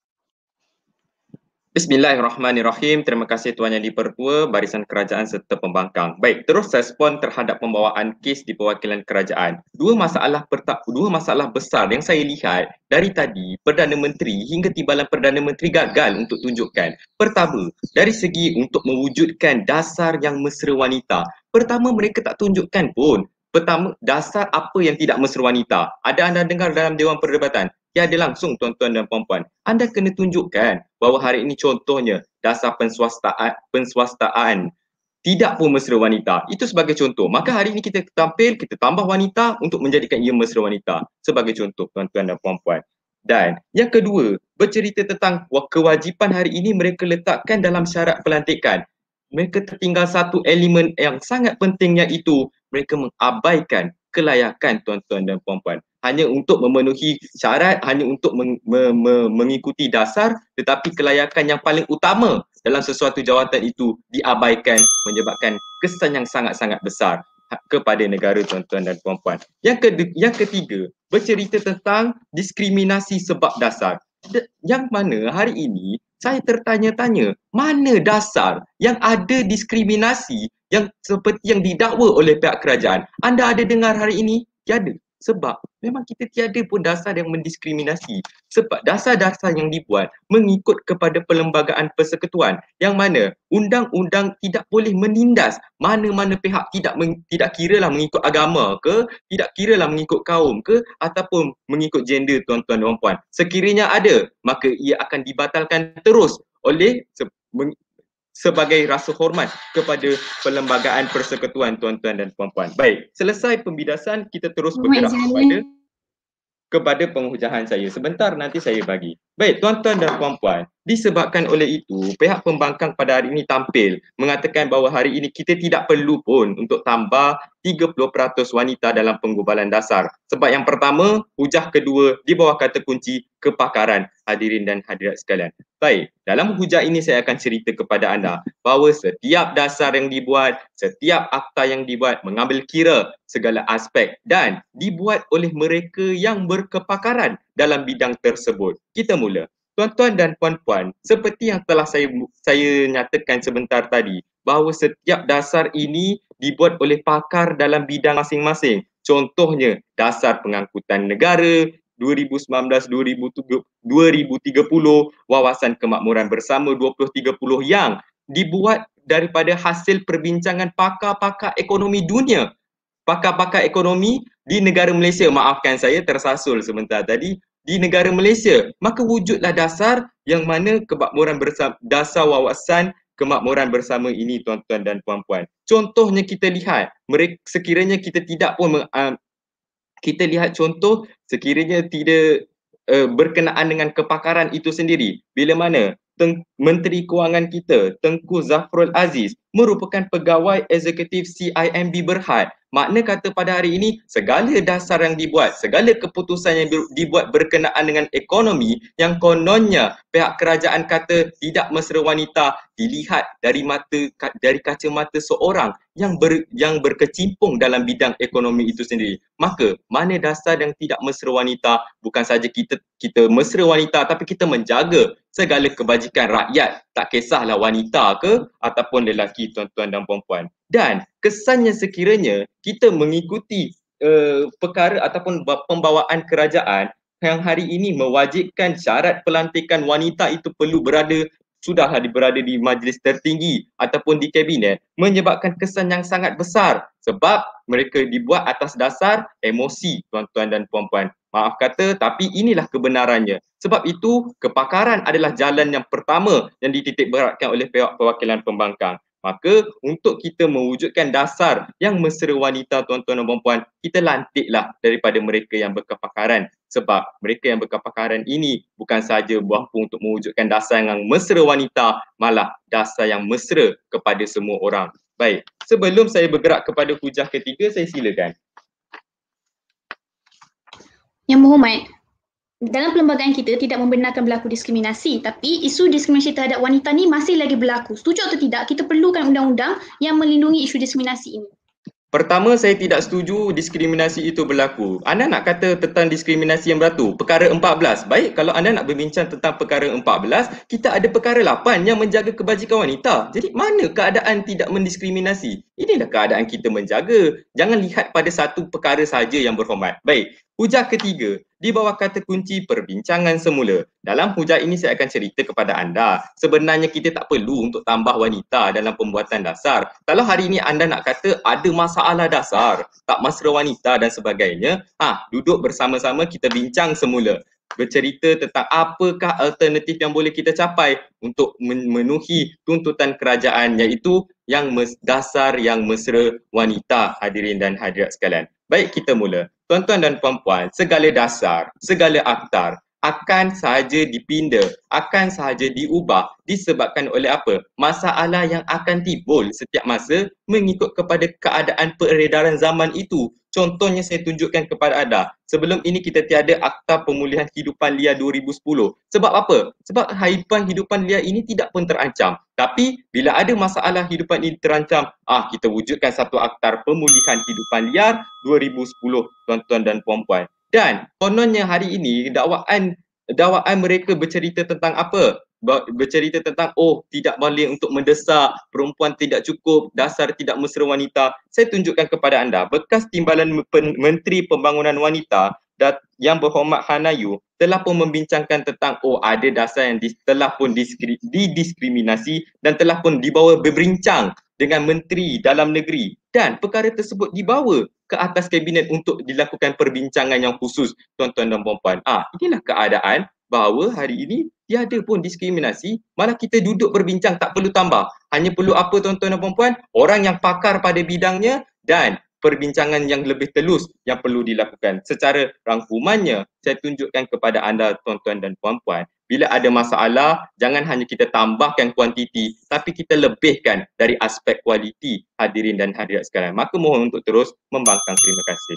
Bismillahirrahmanirrahim. Terima kasih Tuan Yang di-Pertua, Barisan Kerajaan serta Pembangkang. Baik, terus respon terhadap pembawaan kes di perwakilan kerajaan. Dua masalah besar yang saya lihat dari tadi, Perdana Menteri hingga Timbalan Perdana Menteri gagal untuk tunjukkan. Pertama, dari segi untuk mewujudkan dasar yang mesra wanita. Pertama, mereka tak tunjukkan pun. Pertama, dasar apa yang tidak mesra wanita. Ada anda dengar dalam Dewan Perdebatan? Tiada langsung tuan-tuan dan puan-puan. Anda kena tunjukkan bahawa hari ini contohnya dasar penswastaan tidak pun mesra wanita. Itu sebagai contoh. Maka hari ini kita tampil, kita tambah wanita untuk menjadikan ia mesra wanita. Sebagai contoh tuan-tuan dan puan-puan. Dan yang kedua, bercerita tentang kewajipan hari ini mereka letakkan dalam syarat pelantikan. Mereka tertinggal satu elemen yang sangat penting, iaitu mereka mengabaikan kelayakan tuan-tuan dan puan-puan. Hanya untuk memenuhi syarat, hanya untuk mengikuti dasar, tetapi kelayakan yang paling utama dalam sesuatu jawatan itu diabaikan, menyebabkan kesan yang sangat-sangat besar kepada negara tuan-tuan dan puan-puan. Yang ketiga, bercerita tentang diskriminasi sebab dasar. Yang mana hari ini saya tertanya-tanya, mana dasar yang ada diskriminasi yang seperti yang didakwa oleh pihak kerajaan? Anda ada dengar hari ini? Tiada. Sebab memang kita tiada pun dasar yang mendiskriminasi. Sebab dasar-dasar yang dibuat mengikut kepada Perlembagaan Persekutuan, yang mana undang-undang tidak boleh menindas mana-mana pihak, tidak kiralah mengikut agama ke, tidak kiralah mengikut kaum ke, ataupun mengikut gender tuan-tuan dan puan. Sekiranya ada, maka ia akan dibatalkan terus oleh sebagai rasa hormat kepada Perlembagaan Persekutuan tuan-tuan dan puan-puan. Baik, selesai pembidasan, kita terus bergerak kepada penghujahan saya. Sebentar nanti saya bagi. Baik, tuan-tuan dan puan-puan, disebabkan oleh itu, pihak pembangkang pada hari ini tampil mengatakan bahawa hari ini kita tidak perlu pun untuk tambah 30% wanita dalam penggubalan dasar. Sebab yang pertama, hujah kedua di bawah kata kunci kepakaran, hadirin dan hadirat sekalian. Baik, dalam hujah ini saya akan cerita kepada anda bahawa setiap dasar yang dibuat, setiap akta yang dibuat mengambil kira segala aspek dan dibuat oleh mereka yang berkepakaran dalam bidang tersebut. Kita mula. Tuan-tuan dan puan-puan, seperti yang telah saya nyatakan sebentar tadi, bahawa setiap dasar ini dibuat oleh pakar dalam bidang masing-masing. Contohnya, dasar pengangkutan negara 2019-2030, wawasan kemakmuran bersama 2030 yang dibuat daripada hasil perbincangan pakar-pakar ekonomi dunia. Pakar-pakar ekonomi di negara Malaysia, maafkan saya tersasul sebentar tadi, di negara Malaysia. Maka wujudlah dasar yang mana kemakmuran bersama, dasar wawasan kemakmuran bersama ini tuan-tuan dan puan-puan. Contohnya kita lihat, sekiranya kita tidak pun kita lihat contoh, sekiranya berkenaan dengan kepakaran itu sendiri. Bila mana Menteri Kewangan kita, Tengku Zafrul Aziz, merupakan pegawai eksekutif CIMB Berhad. Makna kata pada hari ini, segala dasar yang dibuat, segala keputusan yang dibuat berkenaan dengan ekonomi yang kononnya pihak kerajaan kata tidak mesra wanita dilihat dari kacamata seorang yang berkecimpung dalam bidang ekonomi itu sendiri. Maka mana dasar yang tidak mesra wanita, bukan saja kita mesra wanita tapi kita menjaga segala kebajikan rakyat, tak kisahlah wanita ke ataupun lelaki, tuan-tuan dan puan-puan. Dan kesannya sekiranya kita mengikuti perkara ataupun pembawaan kerajaan yang hari ini mewajibkan syarat pelantikan wanita itu perlu sudahlah berada di majlis tertinggi ataupun di kabinet, menyebabkan kesan yang sangat besar sebab mereka dibuat atas dasar emosi, tuan-tuan dan puan-puan. Maaf kata, tapi inilah kebenarannya. Sebab itu, kepakaran adalah jalan yang pertama yang dititik beratkan oleh pihak perwakilan pembangkang. Maka untuk kita mewujudkan dasar yang mesra wanita, tuan-tuan dan puan-puan, kita lantiklah daripada mereka yang berkepakaran. Sebab mereka yang berkepakaran ini bukan sahaja mampu untuk mewujudkan dasar yang mesra wanita, malah dasar yang mesra kepada semua orang. Baik, sebelum saya bergerak kepada hujah ketiga, saya silakan. Yang berhormat, dalam perlembagaan kita tidak membenarkan berlaku diskriminasi, tapi isu diskriminasi terhadap wanita ni masih lagi berlaku. Setuju atau tidak, kita perlukan undang-undang yang melindungi isu diskriminasi ini. Pertama, saya tidak setuju diskriminasi itu berlaku. Anda nak kata tentang diskriminasi yang berlaku, perkara 14. Baik, kalau anda nak berbincang tentang perkara 14, kita ada perkara 8 yang menjaga kebajikan wanita. Jadi mana keadaan tidak mendiskriminasi? Inilah keadaan kita menjaga. Jangan lihat pada satu perkara saja yang berhormat. Baik, hujah ketiga, di bawah kata kunci perbincangan semula. Dalam hujah ini saya akan cerita kepada anda, sebenarnya kita tak perlu untuk tambah wanita dalam pembuatan dasar. Kalau hari ini anda nak kata ada masalah dasar, tak mesra wanita dan sebagainya, duduk bersama-sama kita bincang semula. Bercerita tentang apakah alternatif yang boleh kita capai untuk memenuhi tuntutan kerajaan, iaitu yang dasar yang mesra wanita, hadirin dan hadirat sekalian. Baik, kita mula. Tuan-tuan dan puan-puan, segala dasar, segala aktar akan sahaja dipinda, akan sahaja diubah disebabkan oleh apa? Masalah yang akan timbul setiap masa mengikut kepada keadaan peredaran zaman itu. Contohnya saya tunjukkan kepada anda. Sebelum ini kita tiada Akta Pemulihan Hidupan Liar 2010. Sebab apa? Sebab hidupan liar ini tidak pun terancam. Tapi bila ada masalah hidupan ini terancam, kita wujudkan satu Akta Pemulihan Hidupan Liar 2010, tuan-tuan dan puan-puan. Dan kononnya hari ini dakwaan mereka bercerita tentang apa? Bercerita tentang tidak boleh untuk mendesak, perempuan tidak cukup, dasar tidak mesra wanita. Saya tunjukkan kepada anda bekas timbalan Menteri Pembangunan Wanita yang berhormat Hanayu telah pun membincangkan tentang ada dasar yang telah pun didiskriminasi dan telah pun dibawa berbincang dengan Menteri Dalam Negeri, dan perkara tersebut dibawa ke atas kabinet untuk dilakukan perbincangan yang khusus, tuan-tuan dan puan-puan. Inilah keadaan bahawa hari ini tiada pun diskriminasi, malah kita duduk berbincang, tak perlu tambah. Hanya perlu apa, tuan-tuan dan puan-puan? Orang yang pakar pada bidangnya dan perbincangan yang lebih telus yang perlu dilakukan. Secara rangkumannya, saya tunjukkan kepada anda, tuan-tuan dan puan-puan, bila ada masalah, jangan hanya kita tambahkan kuantiti, tapi kita lebihkan dari aspek kualiti, hadirin dan hadirat sekalian. Maka mohon untuk terus membangkang. Terima kasih.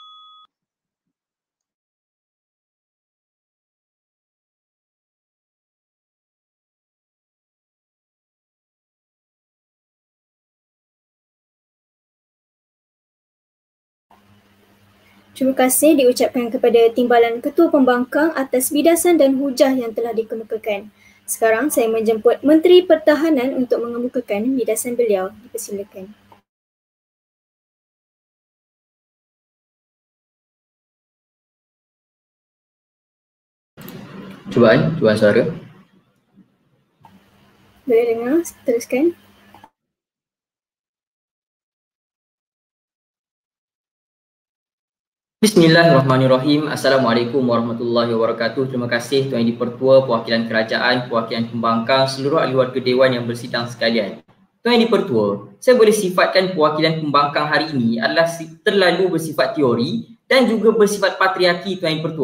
Terima kasih diucapkan kepada Timbalan Ketua Pembangkang atas bidasan dan hujah yang telah dikemukakan. Sekarang saya menjemput Menteri Pertahanan untuk mengemukakan bidasan beliau. Dipersilakan. Cubaan suara. Boleh dengar? Teruskan. Bismillahirrahmanirrahim. Assalamualaikum warahmatullahi wabarakatuh. Terima kasih Tuan Yang di-Pertua, perwakilan kerajaan, perwakilan pembangkang, seluruh ahli warga dewan yang bersidang sekalian. Tuan Yang di-Pertua, saya boleh sifatkan perwakilan pembangkang hari ini adalah terlalu bersifat teori dan juga bersifat patriarki, Tuan Yang di-Pertua.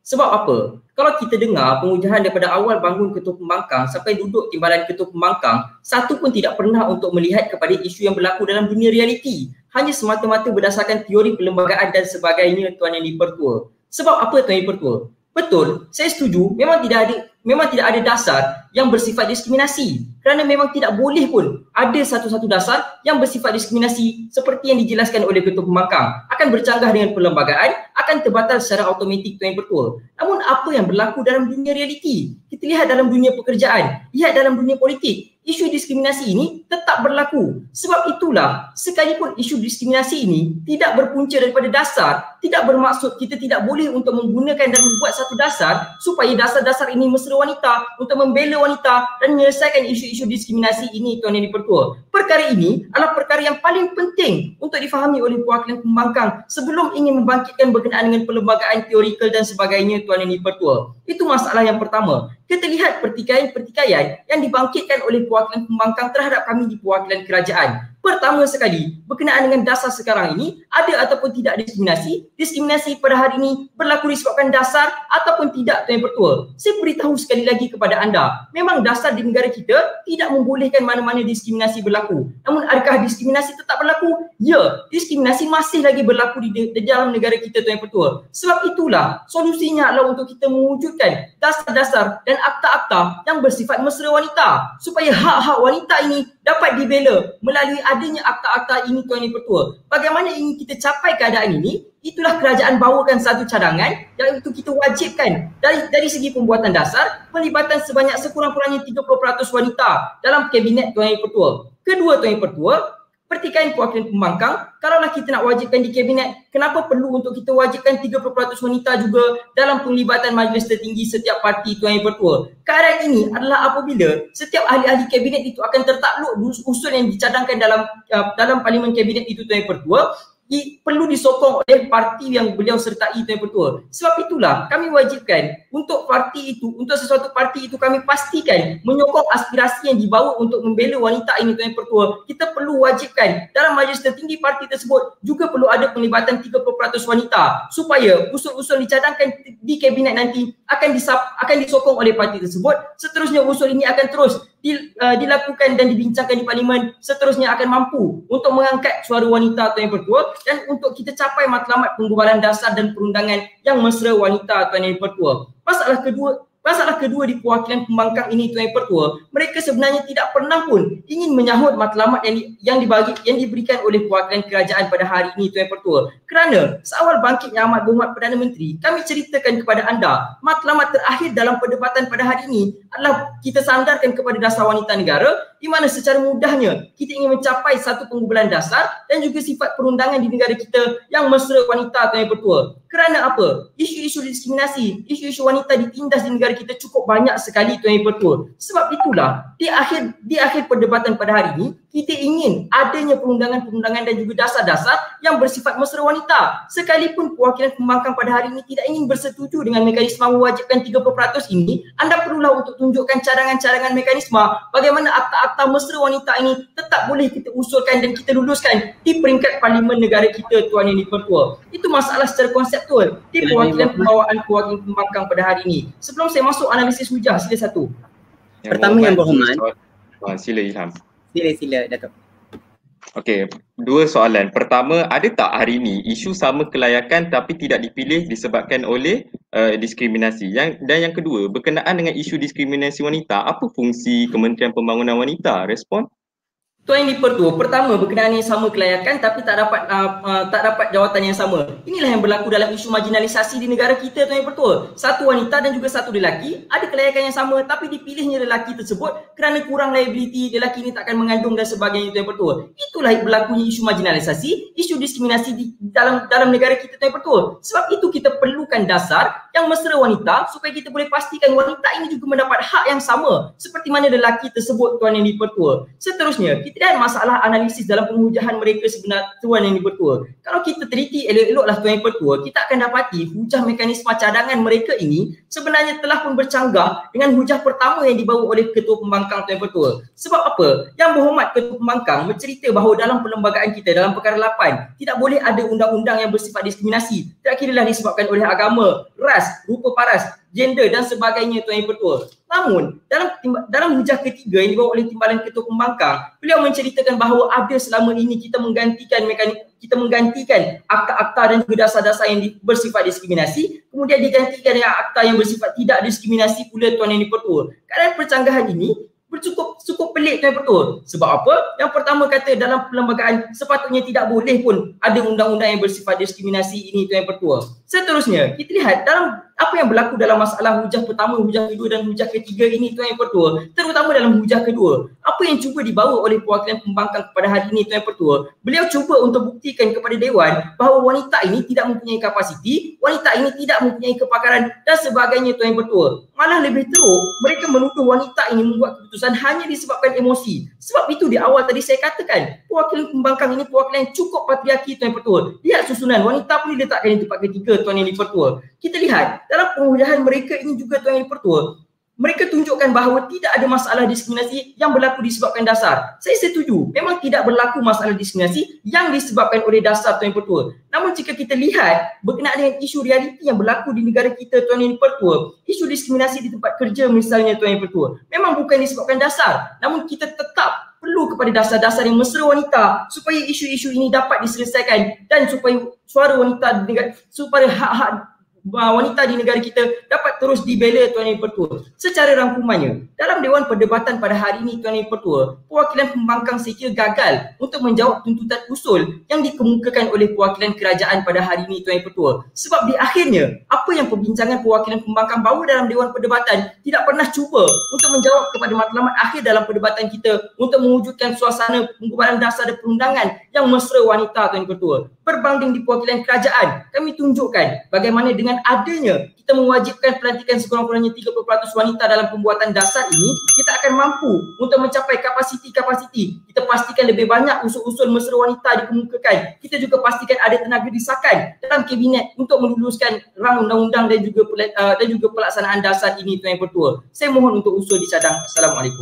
Sebab apa? Kalau kita dengar pengujahan daripada awal bangun Ketua Pembangkang sampai duduk timbalan Ketua Pembangkang, satu pun tidak pernah untuk melihat kepada isu yang berlaku dalam dunia realiti. Hanya semata-mata berdasarkan teori perlembagaan dan sebagainya, Tuan Yang Di-Pertua. Sebab apa, Tuan Yang Di-Pertua? Betul, saya setuju memang tidak ada dasar yang bersifat diskriminasi, kerana memang tidak boleh pun ada satu-satu dasar yang bersifat diskriminasi seperti yang dijelaskan oleh Ketua Pembangkang akan bercanggah dengan perlembagaan, akan terbatal secara automatik, Tuan Yang Di-Pertua. Namun apa yang berlaku dalam dunia realiti? Kita lihat dalam dunia pekerjaan, lihat dalam dunia politik, isu diskriminasi ini tetap berlaku. Sebab itulah sekalipun isu diskriminasi ini tidak berpunca daripada dasar, tidak bermaksud kita tidak boleh untuk menggunakan dan membuat satu dasar supaya dasar-dasar ini mesra wanita, untuk membela wanita dan menyelesaikan isu-isu diskriminasi ini, Tuan Yang Di-Pertua. Perkara ini adalah perkara yang paling penting untuk difahami oleh perwakilan pembangkang sebelum ingin membangkitkan berkenaan dengan perlembagaan teorikal dan sebagainya, Tuan Yang Di-Pertua. Itu masalah yang pertama. Kita lihat pertikaian-pertikaian yang dibangkitkan oleh perwakilan pembangkang terhadap kami di perwakilan kerajaan. Pertama sekali, berkenaan dengan dasar sekarang ini, ada ataupun tidak diskriminasi. Diskriminasi pada hari ini berlaku disebabkan dasar ataupun tidak, Tuan Yang Di-Pertua. Saya beritahu sekali lagi kepada anda, memang dasar di negara kita tidak membolehkan mana-mana diskriminasi berlaku. Namun adakah diskriminasi tetap berlaku? Ya, diskriminasi masih lagi berlaku di dalam negara kita, Tuan Yang Di-Pertua. Sebab itulah solusinya adalah untuk kita mewujudkan dasar-dasar dan akta-akta yang bersifat mesra wanita supaya hak-hak wanita ini dapat dibela melalui adanya akta-akta ini, Tuan Yang Di-Pertua. Bagaimana ingin kita capai keadaan ini? Itulah kerajaan bawakan satu cadangan yang itu kita wajibkan dari segi pembuatan dasar pelibatan sebanyak sekurang-kurangnya 30% wanita dalam kabinet, Tuan Yang Di-Pertua. Kedua, Tuan Yang Di-Pertua, pertikaian perwakilan pembangkang, kalaulah kita nak wajibkan di kabinet, kenapa perlu untuk kita wajibkan 30% wanita juga dalam penglibatan majlis tertinggi setiap parti, Tuan Yang Di-Pertua? Keadaan ini adalah apabila setiap ahli-ahli kabinet itu akan tertakluk usul yang dicadangkan dalam parlimen kabinet itu, Tuan Yang Di-Pertua, perlu disokong oleh parti yang beliau sertai, Tuan Yang Di-Pertua. Sebab itulah kami wajibkan untuk parti itu, untuk sesuatu parti itu kami pastikan menyokong aspirasi yang dibawa untuk membela wanita ini, Tuan Yang Di-Pertua. Kita perlu wajibkan dalam majlis tertinggi parti tersebut juga perlu ada penglibatan 30% wanita supaya usul-usul dicadangkan di kabinet nanti akan disokong oleh parti tersebut. Seterusnya usul ini akan terus dilakukan dan dibincangkan di parlimen, seterusnya akan mampu untuk mengangkat suara wanita, Tuan Yang Di-Pertua, dan untuk kita capai matlamat penggubaran dasar dan perundangan yang mesra wanita, Tuan Yang Di-Pertua. Masalah kedua di perwakilan pembangkang ini, Tuan Yang Di-Pertua, mereka sebenarnya tidak pernah pun ingin menyahut matlamat yang diberikan oleh perwakilan kerajaan pada hari ini, Tuan Yang Di-Pertua. Kerana seawal bangkitnya amat berhormat Perdana Menteri, kami ceritakan kepada anda, matlamat terakhir dalam perdebatan pada hari ini adalah kita sandarkan kepada dasar wanita negara, di mana secara mudahnya kita ingin mencapai satu penggubaran dasar dan juga sifat perundangan di negara kita yang mesra wanita, Tuan Yang Di-Pertua. Kerana apa? Isu-isu diskriminasi, isu-isu wanita ditindas di negara kita cukup banyak sekali, Tuan Yang Di-Pertua. Sebab itulah di akhir perdebatan pada hari ini kita ingin adanya perundangan-perundangan dan juga dasar-dasar yang bersifat mesra wanita. Sekalipun perwakilan pembangkang pada hari ini tidak ingin bersetuju dengan mekanisme mewajibkan 30% ini, anda perlulah untuk tunjukkan cadangan-cadangan mekanisme bagaimana akta-akta mesra wanita ini tetap boleh kita usulkan dan kita luluskan di peringkat parlimen negara kita, Tuan Yang Di-Pertua. Itu masalah secara konseptual di perwakilan pembawaan perwakilan pembangkang pada hari ini. Sebelum saya masuk analisis hujah, sila satu. Pertama yang berhormat. Sila Ilham. Sila Datuk. Okey, dua soalan. Pertama, ada tak hari ini isu sama kelayakan tapi tidak dipilih disebabkan oleh diskriminasi? Dan yang kedua, berkenaan dengan isu diskriminasi wanita, apa fungsi Kementerian Pembangunan Wanita? Respon? Tuan Yang Di-Pertua, pertama berkenaan yang sama kelayakan tapi tak dapat jawatan yang sama. Inilah yang berlaku dalam isu marginalisasi di negara kita, Tuan Yang Di-Pertua. Satu wanita dan juga satu lelaki ada kelayakan yang sama tapi dipilihnya lelaki tersebut kerana kurang liability, lelaki ini takkan mengandung dan sebagainya, Tuan Yang Di-Pertua. Itulah berlakunya isu marginalisasi, isu diskriminasi di dalam negara kita, Tuan Yang Di-Pertua. Sebab itu kita perlukan dasar yang mesra wanita supaya kita boleh pastikan wanita ini juga mendapat hak yang sama seperti mana lelaki tersebut, Tuan Yang Di-Pertua. Seterusnya, kita Tidak ada masalah analisis dalam penghujah mereka sebenar Tuan Yang Dipertua. Kalau kita teliti elok-eloklah Tuan Yang Dipertua, kita akan dapati hujah mekanisme cadangan mereka ini sebenarnya telah pun bercanggah dengan hujah pertama yang dibawa oleh Ketua Pembangkang Tuan Yang Dipertua. Sebab apa? Yang berhormat Ketua Pembangkang mencerita bahawa dalam perlembagaan kita, dalam perkara 8, tidak boleh ada undang-undang yang bersifat diskriminasi. Tak kiralah disebabkan oleh agama, ras, rupa paras, gender dan sebagainya Tuan Yang Dipertua. Namun dalam hujah ketiga yang dibawa oleh Timbalan Ketua Pembangkang, beliau menceritakan bahawa ada selama ini kita menggantikan akta-akta dan juga dasar-dasar yang bersifat diskriminasi, kemudian digantikan dengan akta yang bersifat tidak diskriminasi pula Tuan Yang Dipertua. Keadaan percanggahan ini cukup pelik Tuan Yang Dipertua. Sebab apa? Yang pertama kata dalam perlembagaan sepatutnya tidak boleh pun ada undang-undang yang bersifat diskriminasi ini Tuan Yang Dipertua. Seterusnya, kita lihat dalam apa yang berlaku dalam masalah hujah pertama, hujah kedua dan hujah ketiga ini Tuan Yang Dipertua, terutama dalam hujah kedua. Apa yang cuba dibawa oleh perwakilan pembangkang kepada hari ini Tuan Yang Dipertua? Beliau cuba untuk buktikan kepada Dewan bahawa wanita ini tidak mempunyai kapasiti, wanita ini tidak mempunyai kepakaran dan sebagainya Tuan Yang Dipertua. Malah lebih teruk, mereka menuduh wanita ini membuat keputusan hanya disebabkan emosi. Sebab itu di awal tadi saya katakan, perwakilan pembangkang ini perwakilan yang cukup patriarki Tuan Yang Dipertua. Lihat susunan, wanita pun diletakkan di tempat ketiga Tuan Yang Dipertua. Kita lihat dalam penghujahan mereka ini juga Tuan Yang Dipertua, mereka tunjukkan bahawa tidak ada masalah diskriminasi yang berlaku disebabkan dasar. Saya setuju, memang tidak berlaku masalah diskriminasi yang disebabkan oleh dasar Tuan Yang Dipertua. Namun jika kita lihat berkenaan dengan isu realiti yang berlaku di negara kita Tuan Yang Dipertua, isu diskriminasi di tempat kerja misalnya Tuan Yang Dipertua, memang bukan disebabkan dasar, namun kita tetap perlu kepada dasar-dasar yang mesra wanita supaya isu-isu ini dapat diselesaikan dan supaya suara wanita di negara, supaya hak-hak wanita di negara kita dapat terus dibela Tuan Yang Dipertua. Secara rangkumannya, dalam Dewan Perdebatan pada hari ini Tuan Yang Dipertua, perwakilan pembangkang sekira gagal untuk menjawab tuntutan usul yang dikemukakan oleh perwakilan kerajaan pada hari ini Tuan Yang Dipertua. Sebab di akhirnya, apa yang perbincangan perwakilan pembangkang bawa dalam Dewan Perdebatan tidak pernah cuba untuk menjawab kepada matlamat akhir dalam perdebatan kita untuk mewujudkan suasana penggubaran dasar dan perundangan yang mesra wanita Tuan Yang Dipertua. Berbanding di perwakilan kerajaan, kami tunjukkan bagaimana dengan adanya kita mewajibkan pelantikan sekurang-kurangnya 30% wanita dalam pembuatan dasar ini, kita akan mampu untuk mencapai kapasiti. Kita pastikan lebih banyak usul-usul mesra wanita dikemukakan. Kita juga pastikan ada tenaga disahkan dalam kabinet untuk meluluskan rang undang-undang dan juga pelaksanaan dasar ini Tuan Yang Dipertua. Saya mohon untuk usul dicadang. Assalamualaikum.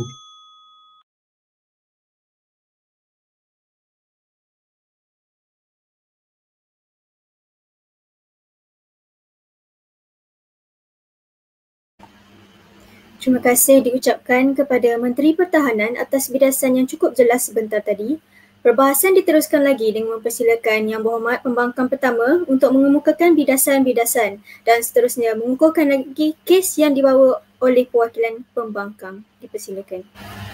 Terima kasih diucapkan kepada Menteri Pertahanan atas bidasan yang cukup jelas sebentar tadi. Perbahasan diteruskan lagi dengan mempersilakan Yang Berhormat Pembangkang Pertama untuk mengemukakan bidasan-bidasan dan seterusnya mengukuhkan lagi kes yang dibawa oleh perwakilan pembangkang. Dipersilakan.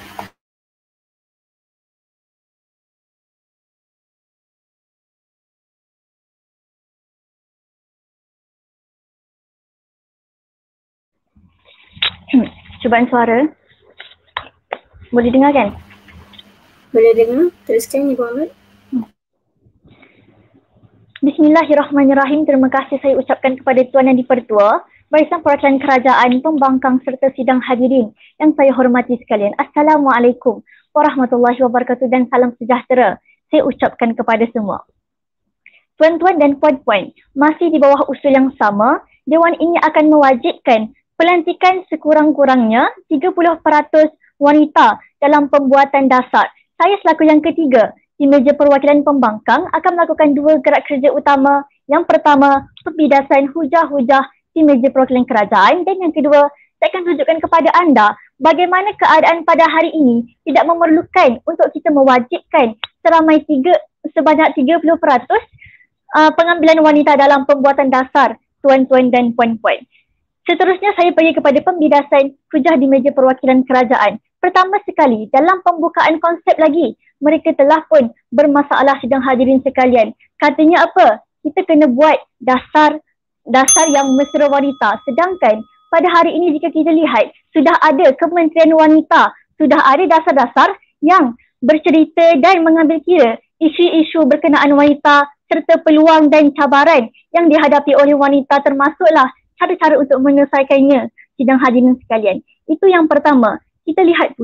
Cubaan suara. Boleh dengar kan? Boleh dengar. Teruskan Ibu Ahmad. Bismillahirrahmanirrahim. Terima kasih saya ucapkan kepada Tuan Yang Dipertua, barisan perwakilan kerajaan, pembangkang serta sidang hadirin yang saya hormati sekalian. Assalamualaikum warahmatullahi wabarakatuh dan salam sejahtera saya ucapkan kepada semua. Tuan-tuan dan puan-puan, masih di bawah usul yang sama, Dewan ini akan mewajibkan pelantikan sekurang-kurangnya 30% wanita dalam pembuatan dasar. Saya selaku yang ketiga di meja perwakilan pembangkang akan melakukan dua gerak kerja utama. Yang pertama, pembidasan hujah-hujah di meja perwakilan kerajaan, dan yang kedua, saya akan tunjukkan kepada anda bagaimana keadaan pada hari ini tidak memerlukan untuk kita mewajibkan sebanyak 30% pengambilan wanita dalam pembuatan dasar, tuan-tuan dan puan-puan. Seterusnya saya pergi kepada pembidasan hujah di meja perwakilan kerajaan. Pertama sekali, dalam pembukaan konsep lagi, mereka telah pun bermasalah sidang hadirin sekalian. Katanya apa? Kita kena buat dasar yang mesra wanita. Sedangkan pada hari ini jika kita lihat, sudah ada Kementerian Wanita, sudah ada dasar-dasar yang bercerita dan mengambil kira isu-isu berkenaan wanita serta peluang dan cabaran yang dihadapi oleh wanita, termasuklah cara-cara untuk menyelesaikannya, sidang hadirin sekalian. Itu yang pertama. Kita lihat pula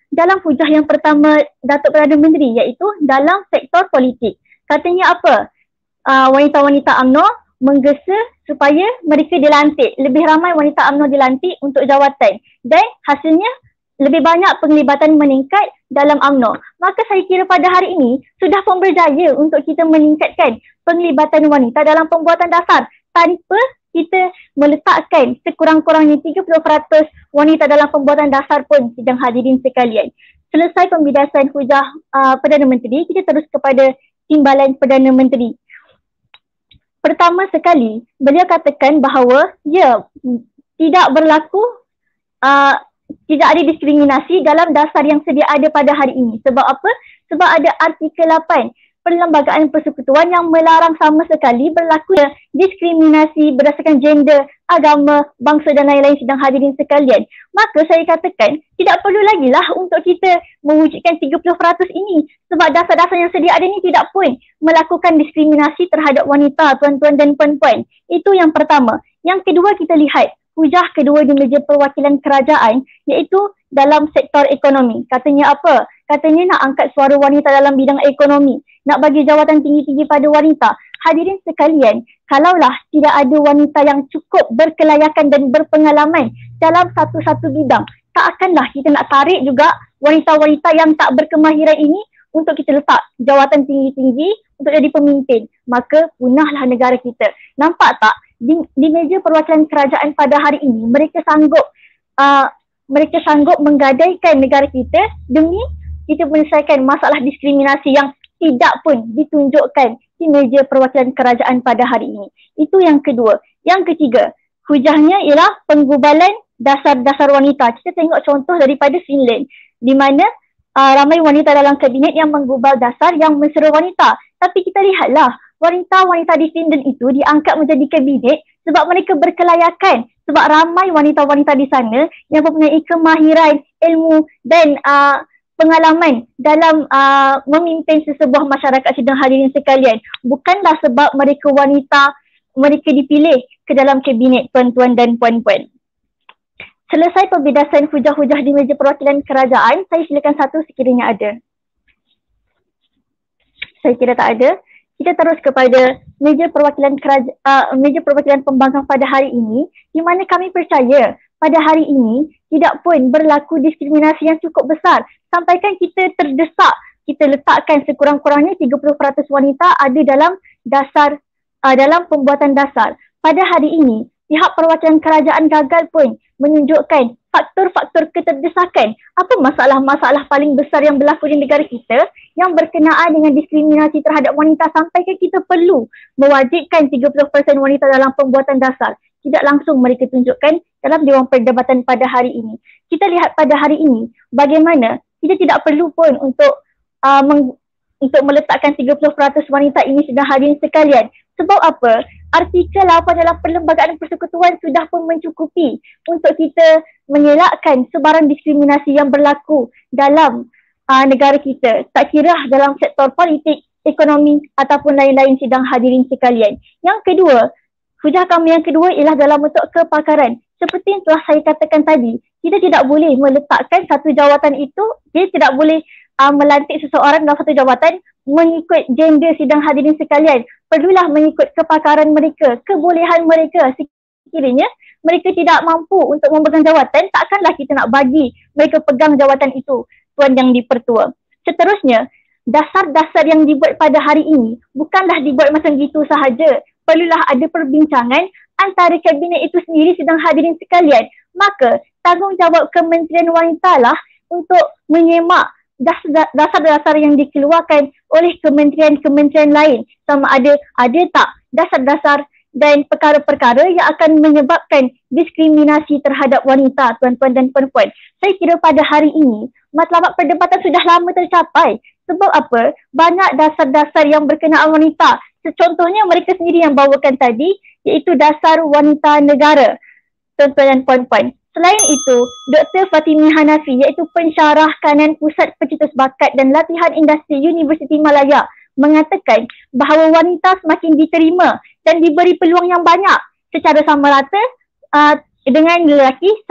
dalam hujah yang pertama Datuk Perdana Menteri, iaitu dalam sektor politik. Katanya apa? Wanita-wanita UMNO menggesa supaya mereka dilantik. Lebih ramai wanita UMNO dilantik untuk jawatan. Dan hasilnya lebih banyak penglibatan meningkat dalam UMNO. Maka saya kira pada hari ini sudah pun berjaya untuk kita meningkatkan penglibatan wanita dalam pembuatan dasar tanpa kita meletakkan sekurang-kurangnya 30% wanita dalam pembuatan dasar pun, sidang hadirin sekalian. Selesai pembidasan hujah Perdana Menteri, kita terus kepada timbalan Perdana Menteri. Pertama sekali, beliau katakan bahawa tidak berlaku, tidak ada diskriminasi dalam dasar yang sedia ada pada hari ini. Sebab apa? Sebab ada artikel 8 Perlembagaan Persekutuan yang melarang sama sekali berlaku diskriminasi berdasarkan gender, agama, bangsa dan lain-lain, sidang hadirin sekalian. Maka saya katakan tidak perlu lagi lah untuk kita mewujudkan 30% ini, sebab dasar-dasar yang sedia ada ni tidak pun melakukan diskriminasi terhadap wanita, tuan-tuan dan puan-puan. Itu yang pertama. Yang kedua, kita lihat hujah kedua di meja perwakilan kerajaan, iaitu dalam sektor ekonomi. Katanya apa? Katanya nak angkat suara wanita dalam bidang ekonomi, nak bagi jawatan tinggi-tinggi pada wanita. Hadirin sekalian, kalaulah tidak ada wanita yang cukup berkelayakan dan berpengalaman dalam satu-satu bidang, tak akanlah kita nak tarik juga wanita-wanita yang tak berkemahiran ini untuk kita letak jawatan tinggi-tinggi untuk jadi pemimpin. Maka punahlah negara kita. Nampak tak? Di meja perwakilan kerajaan pada hari ini, mereka sanggup menggadaikan negara kita demi kita menyelesaikan masalah diskriminasi yang tidak pun ditunjukkan di meja perwakilan kerajaan pada hari ini. Itu yang kedua. Yang ketiga, hujahnya ialah penggubalan dasar-dasar wanita. Kita tengok contoh daripada Finland, di mana ramai wanita dalam kabinet yang menggubal dasar yang menseru wanita. Tapi kita lihatlah, wanita-wanita di Finland itu diangkat menjadi kabinet sebab mereka berkelayakan. Sebab ramai wanita-wanita di sana yang mempunyai kemahiran, ilmu dan pengalaman dalam memimpin sesebuah masyarakat, sidang hadirin sekalian. Bukanlah sebab mereka wanita, mereka dipilih ke dalam kabinet, tuan-tuan dan puan-puan. Selesai pembidasan hujah-hujah di meja perwakilan kerajaan, saya silakan satu sekiranya ada. Saya kira tak ada. Kita terus kepada meja perwakilan pembangkang pada hari ini, di mana kami percaya pada hari ini tidak pun berlaku diskriminasi yang cukup besar. Sampaikan kita terdesak, kita letakkan sekurang-kurangnya 30% wanita ada dalam dasar, dalam pembuatan dasar. Pada hari ini, pihak perwakilan kerajaan gagal pun menunjukkan faktor-faktor keterdesakan. Apa masalah-masalah paling besar yang berlaku di negara kita yang berkenaan dengan diskriminasi terhadap wanita, sampaikan kita perlu mewajibkan 30% wanita dalam pembuatan dasar. Tidak langsung mereka tunjukkan dalam Dewan Perdebatan pada hari ini. Kita lihat pada hari ini bagaimana kita tidak perlu pun untuk meletakkan 30% wanita ini, sudah hadirin sekalian. Sebab apa? Artikel 8 dalam Perlembagaan Persekutuan sudah pun mencukupi untuk kita mengelakkan sebarang diskriminasi yang berlaku dalam negara kita. Tak kira dalam sektor politik, ekonomi ataupun lain-lain, sidang hadirin sekalian. Yang kedua, hujah kami yang kedua ialah dalam bentuk kepakaran. Seperti yang telah saya katakan tadi, kita tidak boleh meletakkan satu jawatan itu, kita tidak boleh melantik seseorang dalam satu jawatan mengikut gender, sidang hadirin sekalian. Perlulah mengikut kepakaran mereka, kebolehan mereka. Sekiranya mereka tidak mampu untuk memegang jawatan, takkanlah kita nak bagi mereka pegang jawatan itu, Tuan Yang di-Pertua. Seterusnya, dasar-dasar yang dibuat pada hari ini bukanlah dibuat macam gitu sahaja. Perlulah ada perbincangan antara kabinet itu sendiri, sidang hadirin sekalian. Maka tanggungjawab Kementerian Wanita lah untuk menyemak dasar-dasar yang dikeluarkan oleh kementerian-kementerian lain, sama ada tak dasar-dasar dan perkara-perkara yang akan menyebabkan diskriminasi terhadap wanita, tuan-tuan dan puan-puan. Saya kira pada hari ini matlamat perdebatan sudah lama tercapai. Sebab apa? Banyak dasar-dasar yang berkenaan wanita. Contohnya mereka sendiri yang bawakan tadi, iaitu dasar wanita negara, tuan-tuan dan puan-puan. Selain itu, Dr. Fatimi Hanafi, iaitu pensyarah kanan Pusat Pencetus Bakat dan Latihan Industri Universiti Malaya, mengatakan bahawa wanita semakin diterima dan diberi peluang yang banyak secara sama rata dengan lelaki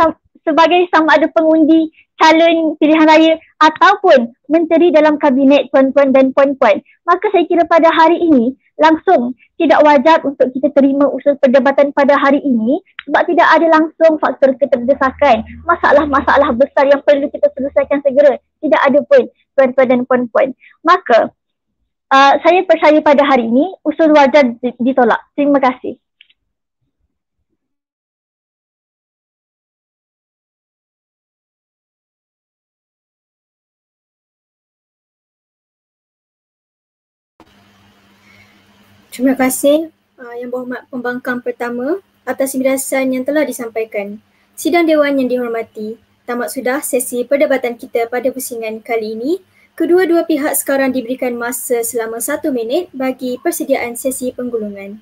sebagai sama ada pengundi calon pilihan raya ataupun menteri dalam kabinet tuan-tuan dan puan-puan. Maka saya kira pada hari ini langsung tidak wajar untuk kita terima usul perdebatan pada hari ini sebab tidak ada langsung faktor keterdesakan, masalah-masalah besar yang perlu kita selesaikan segera. Tidak ada pun tuan-tuan dan puan-puan. Maka saya percaya pada hari ini usul wajar ditolak. Terima kasih. Terima kasih Yang Berhormat Pembangkang Pertama atas penjelasan yang telah disampaikan. Sidang Dewan yang dihormati, tamat sudah sesi perdebatan kita pada pusingan kali ini. Kedua-dua pihak sekarang diberikan masa selama 1 minit bagi persediaan sesi penggulungan.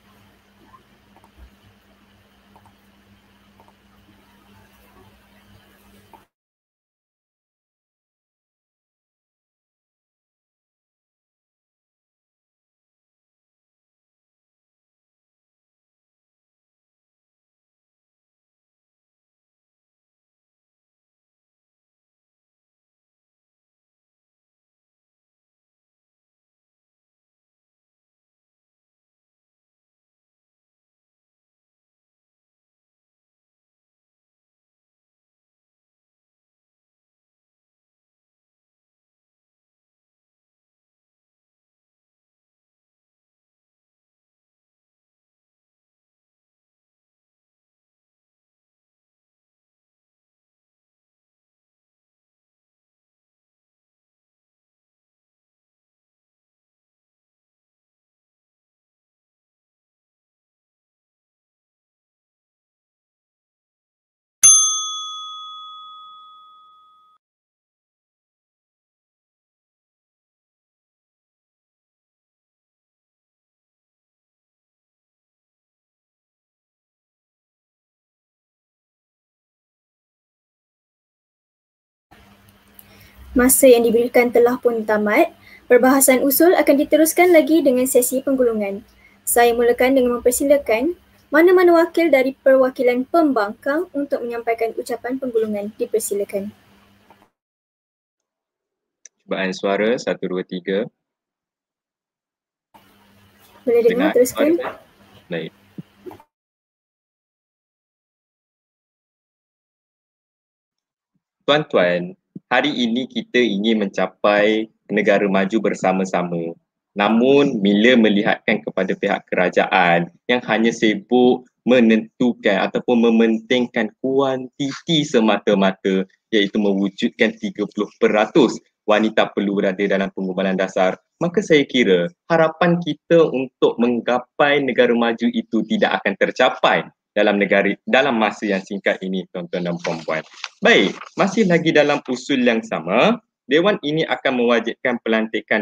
Masa yang diberikan telah pun tamat. Perbahasan usul akan diteruskan lagi dengan sesi penggulungan. Saya mulakan dengan mempersilakan mana-mana wakil dari perwakilan pembangkang untuk menyampaikan ucapan penggulungan. Dipersilakan. Cubaan suara 1, 2, 3. Boleh dengar, teruskan. Baik. Tuan-tuan, hari ini kita ingin mencapai negara maju bersama-sama. Namun bila melihatkan kepada pihak kerajaan yang hanya sibuk menentukan ataupun mementingkan kuantiti semata-mata, iaitu mewujudkan 30% wanita perlu berada dalam pengumpulan dasar, maka saya kira harapan kita untuk menggapai negara maju itu tidak akan tercapai dalam masa yang singkat ini, tuan-tuan dan puan-puan. Baik, masih lagi dalam usul yang sama, Dewan ini akan mewajibkan pelantikan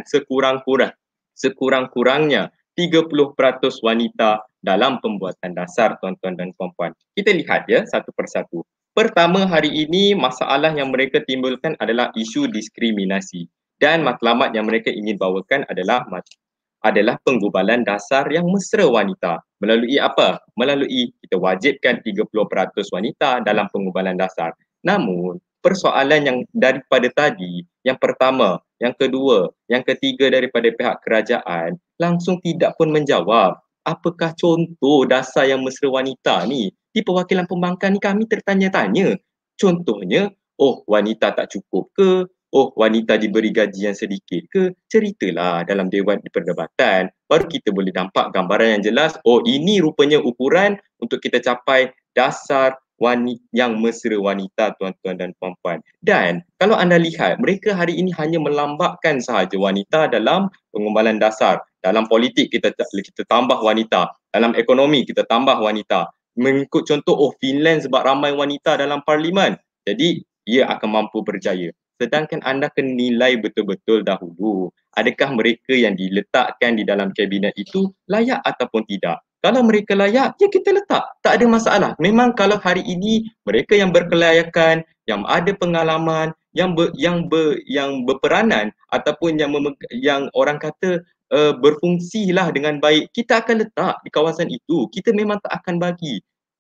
sekurang-kurangnya 30% wanita dalam pembuatan dasar, tuan-tuan dan puan-puan. Kita lihat ya satu persatu. Pertama, hari ini masalah yang mereka timbulkan adalah isu diskriminasi, dan matlamat yang mereka ingin bawakan adalah penggubalan dasar yang mesra wanita. Melalui apa? Melalui kita wajibkan 30% wanita dalam penggubalan dasar. Namun, persoalan yang daripada tadi, yang pertama, yang kedua, yang ketiga daripada pihak kerajaan langsung tidak pun menjawab. Apakah contoh dasar yang mesra wanita ni? Di perwakilan pembangkang ni kami tertanya-tanya. Contohnya, wanita tak cukup ke? Wanita diberi gaji yang sedikit ke? Ceritalah dalam Dewan Perdebatan. Baru kita boleh nampak gambaran yang jelas. Ini rupanya ukuran untuk kita capai dasar yang mesra wanita, tuan-tuan dan puan-puan. Dan kalau anda lihat, mereka hari ini hanya melambakkan sahaja wanita dalam pengumbalan dasar. Dalam politik kita tambah wanita. Dalam ekonomi kita tambah wanita. Mengikut contoh, Finland sebab ramai wanita dalam parlimen, jadi ia akan mampu berjaya. Sedangkan anda kena nilai betul-betul dahulu, adakah mereka yang diletakkan di dalam kabinet itu layak ataupun tidak. Kalau mereka layak, ya kita letak. Tak ada masalah. Memang kalau hari ini mereka yang berkelayakan, yang ada pengalaman, yang berperanan ataupun yang orang kata berfungsilah dengan baik, kita akan letak di kawasan itu. Kita memang tak akan bagi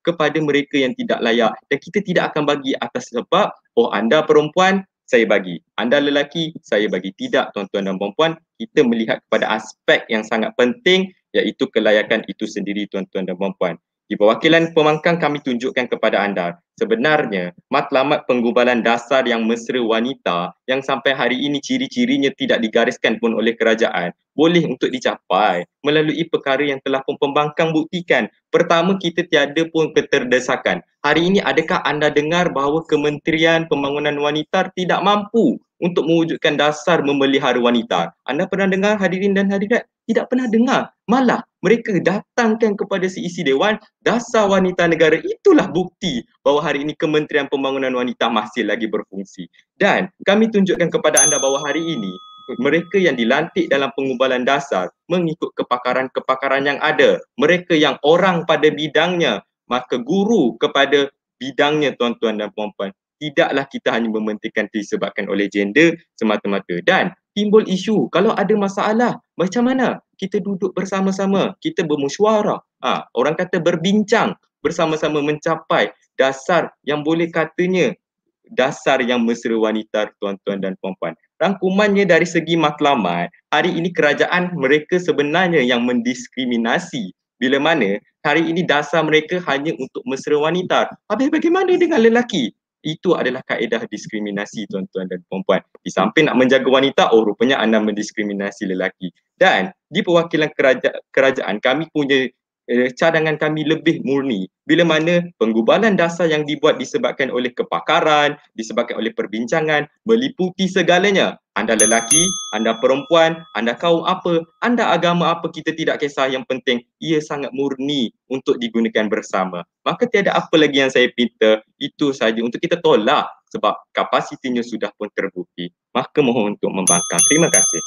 kepada mereka yang tidak layak, dan kita tidak akan bagi atas sebab anda perempuan, saya bagi. Anda lelaki, saya bagi. Tidak, tuan-tuan dan puan-puan, kita melihat kepada aspek yang sangat penting, iaitu kelayakan itu sendiri, tuan-tuan dan puan-puan. Di perwakilan pembangkang kami tunjukkan kepada anda, sebenarnya matlamat penggubalan dasar yang mesra wanita yang sampai hari ini ciri-cirinya tidak digariskan pun oleh kerajaan boleh untuk dicapai melalui perkara yang telah pun pembangkang buktikan. Pertama, kita tiada pun keterdesakan. Hari ini adakah anda dengar bahawa Kementerian Pembangunan Wanita tidak mampu untuk mewujudkan dasar memelihara wanita? Anda pernah dengar, hadirin dan hadirat? Tidak pernah dengar. Malah mereka datangkan kepada seisi Dewan Dasar Wanita Negara. Itulah bukti bahawa hari ini Kementerian Pembangunan Wanita masih lagi berfungsi. Dan kami tunjukkan kepada anda bahawa hari ini mereka yang dilantik dalam pengubalan dasar mengikut kepakaran-kepakaran yang ada. Mereka yang orang pada bidangnya, maka guru kepada bidangnya, tuan-tuan dan puan-puan. Tidaklah kita hanya mementingkan disebabkan oleh gender semata-mata. Dan timbul isu, kalau ada masalah, macam mana? Kita duduk bersama-sama, kita bermusyawarah. Orang kata berbincang, bersama-sama mencapai dasar yang boleh katanya dasar yang mesra wanita, tuan-tuan dan puan-puan. Rangkumannya dari segi matlamat, hari ini kerajaan mereka sebenarnya yang mendiskriminasi. Bila mana hari ini dasar mereka hanya untuk mesra wanita. Habis bagaimana dengan lelaki? Itu adalah kaedah diskriminasi, tuan-tuan dan puan-puan. Di samping nak menjaga wanita, rupanya anda mendiskriminasi lelaki. Dan di perwakilan kerajaan kami punya cadangan kami lebih murni. Bila mana penggubalan dasar yang dibuat disebabkan oleh kepakaran, disebabkan oleh perbincangan, meliputi segalanya. Anda lelaki, anda perempuan, anda kaum apa, anda agama apa, kita tidak kisah. Yang penting ia sangat murni untuk digunakan bersama. Maka tiada apa lagi yang saya minta, itu saja untuk kita tolak sebab kapasitinya sudah pun terbukti. Maka mohon untuk membangkang. Terima kasih.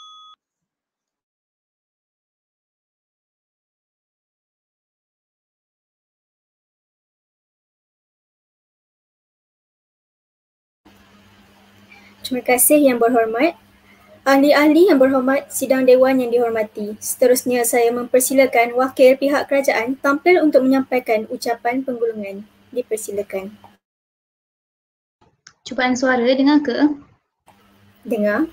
Terima kasih Yang Berhormat. Ahli-ahli yang berhormat, sidang Dewan yang dihormati. Seterusnya saya mempersilakan wakil pihak kerajaan tampil untuk menyampaikan ucapan penggulungan. Dipersilakan. Cubaan suara dengar ke? Dengar.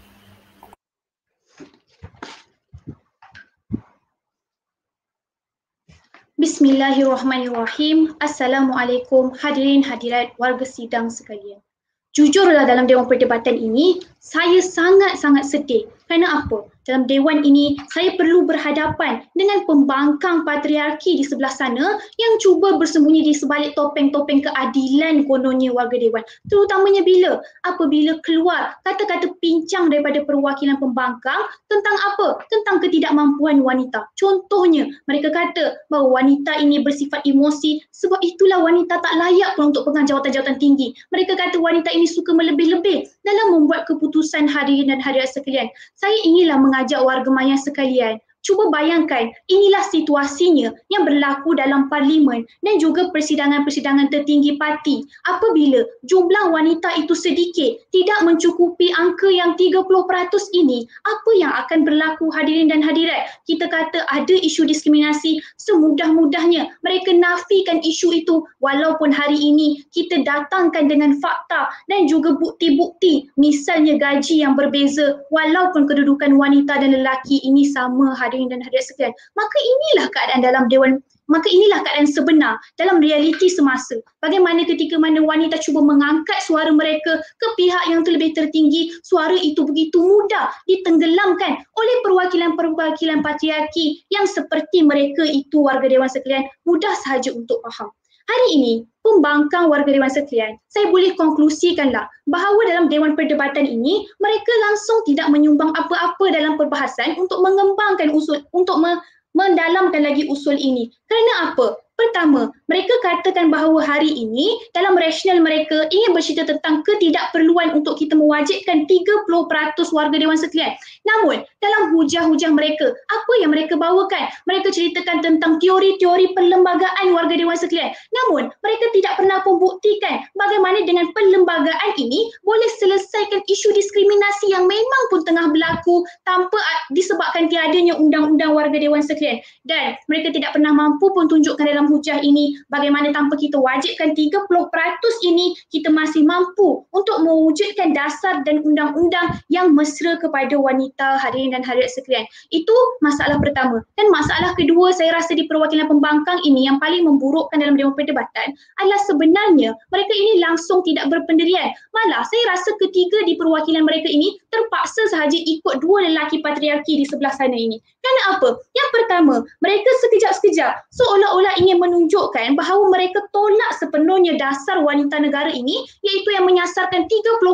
Bismillahirrahmanirrahim. Assalamualaikum hadirin hadirat warga sidang sekalian. Jujurlah dalam Dewan Perdebatan ini, saya sangat-sangat sedih. Kerana apa? Dalam Dewan ini, saya perlu berhadapan dengan pembangkang patriarki di sebelah sana yang cuba bersembunyi di sebalik topeng-topeng keadilan kononnya warga Dewan. Terutamanya apabila keluar kata-kata pincang daripada perwakilan pembangkang tentang apa? Tentang ketidakmampuan wanita. Contohnya, mereka kata bahawa wanita ini bersifat emosi, sebab itulah wanita tak layak pun untuk pegang jawatan-jawatan tinggi. Mereka kata wanita ini suka melebih-lebih dalam membuat keputusan hadirin dan hadirat sekalian. Saya inginlah mengajak warga maya sekalian, cuba bayangkan inilah situasinya yang berlaku dalam parlimen dan juga persidangan-persidangan tertinggi parti. Apabila jumlah wanita itu sedikit, tidak mencukupi angka yang 30% ini, apa yang akan berlaku hadirin dan hadirat? Kita kata ada isu diskriminasi, semudah-mudahnya mereka nafikan isu itu walaupun hari ini kita datangkan dengan fakta dan juga bukti-bukti, misalnya gaji yang berbeza walaupun kedudukan wanita dan lelaki ini sama hadirin dan hadirat sekalian. Maka inilah keadaan dalam Dewan, maka inilah keadaan sebenar dalam realiti semasa. Bagaimana ketika mana wanita cuba mengangkat suara mereka ke pihak yang terlebih tertinggi, suara itu begitu mudah ditenggelamkan oleh perwakilan-perwakilan patriarki yang seperti mereka itu warga Dewan sekalian. Mudah sahaja untuk faham. Hari ini, pembangkang warga Dewan sekalian, saya boleh konklusikanlah bahawa dalam Dewan Perdebatan ini, mereka langsung tidak menyumbang apa-apa dalam perbahasan untuk mengembangkan usul, untuk mendalamkan lagi usul ini. Kerana apa? Pertama, mereka katakan bahawa hari ini dalam rasional mereka ingin bercerita tentang ketidakperluan untuk kita mewajibkan 30% warga Dewan sekalian. Namun, dalam hujah-hujah mereka, apa yang mereka bawakan? Mereka ceritakan tentang teori-teori perlembagaan warga Dewan sekalian. Namun, mereka tidak pernah membuktikan bagaimana dengan perlembagaan ini boleh selesaikan isu diskriminasi yang memang pun tengah berlaku tanpa disebabkan tiadanya undang-undang warga Dewan sekalian. Dan mereka tidak pernah mampu pun tunjukkan dalam hujah ini bagaimana tanpa kita wajibkan 30% ini, kita masih mampu untuk mewujudkan dasar dan undang-undang yang mesra kepada wanita, hadirin dan hadirat sekalian. Itu masalah pertama. Dan masalah kedua saya rasa di perwakilan pembangkang ini yang paling memburukkan dalam Dewan Perdebatan adalah sebenarnya mereka ini langsung tidak berpendirian. Malah saya rasa ketiga di perwakilan mereka ini terpaksa sahaja ikut dua lelaki patriarki di sebelah sana ini. Kerana apa? Yang pertama, mereka sekejap-sekejap seolah-olah ingin menunjukkan bahawa mereka tolak sepenuhnya dasar wanita negara ini, iaitu yang menyasarkan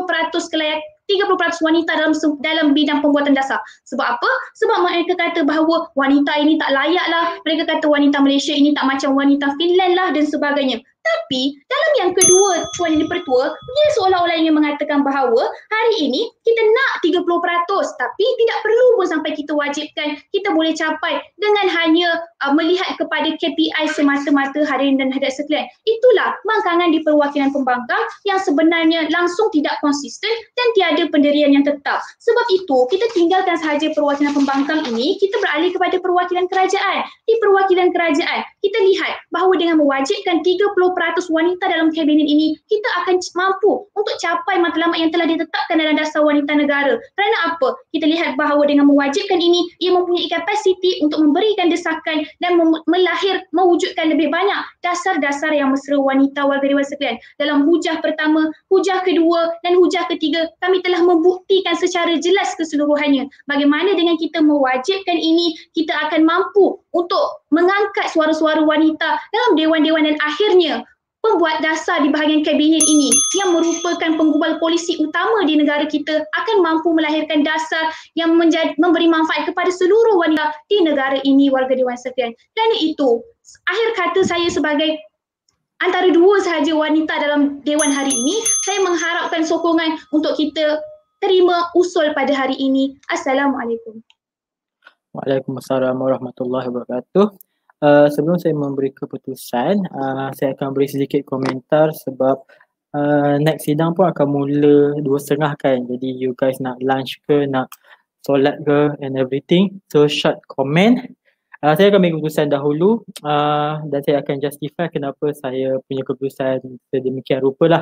30% wanita dalam bidang pembuatan dasar. Sebab apa? Sebab mereka kata bahawa wanita ini tak layak lah, mereka kata wanita Malaysia ini tak macam wanita Finland lah dan sebagainya. Tapi dalam yang kedua, Tuan Yang Dipertua, dia seolah-olah ingin mengatakan bahawa hari ini kita nak 30%, tapi tidak perlu pun sampai kita wajibkan, kita boleh capai dengan hanya melihat kepada KPI semata-mata, hadirin dan hadirat sekalian. Itulah bangkangan di perwakilan pembangkang yang sebenarnya langsung tidak konsisten dan tiada pendirian yang tetap. Sebab itu, kita tinggalkan sahaja perwakilan pembangkang ini, kita beralih kepada perwakilan kerajaan. Di perwakilan kerajaan, kita lihat bahawa dengan mewajibkan 30% wanita dalam kabinet ini, kita akan mampu untuk capai matlamat yang telah ditetapkan dalam dasar wanita negara. Kerana apa? Kita lihat bahawa dengan mewajibkan ini, ia mempunyai kapasiti untuk memberikan desakan dan mewujudkan lebih banyak dasar-dasar yang mesra wanita warga dewan sekalian. Dalam hujah pertama, hujah kedua dan hujah ketiga, kami telah membuktikan secara jelas keseluruhannya bagaimana dengan kita mewajibkan ini, kita akan mampu untuk mengangkat suara-suara wanita dalam dewan-dewan dan akhirnya pembuat dasar di bahagian kabinet ini yang merupakan penggubal polisi utama di negara kita akan mampu melahirkan dasar yang memberi manfaat kepada seluruh wanita di negara ini, warga dewan sekalian. Kerana itu, akhir kata saya sebagai antara dua sahaja wanita dalam dewan hari ini, saya mengharapkan sokongan untuk kita terima usul pada hari ini. Assalamualaikum. Waalaikumsalam warahmatullahi wabarakatuh. Sebelum saya memberi keputusan, saya akan beri sedikit komentar sebab next sidang pun akan mula 2:30 kan. Jadi you guys nak lunch ke, nak solat ke and everything. So short comment. Saya akan beri keputusan dahulu dan saya akan justify kenapa saya punya keputusan sedemikian rupa lah.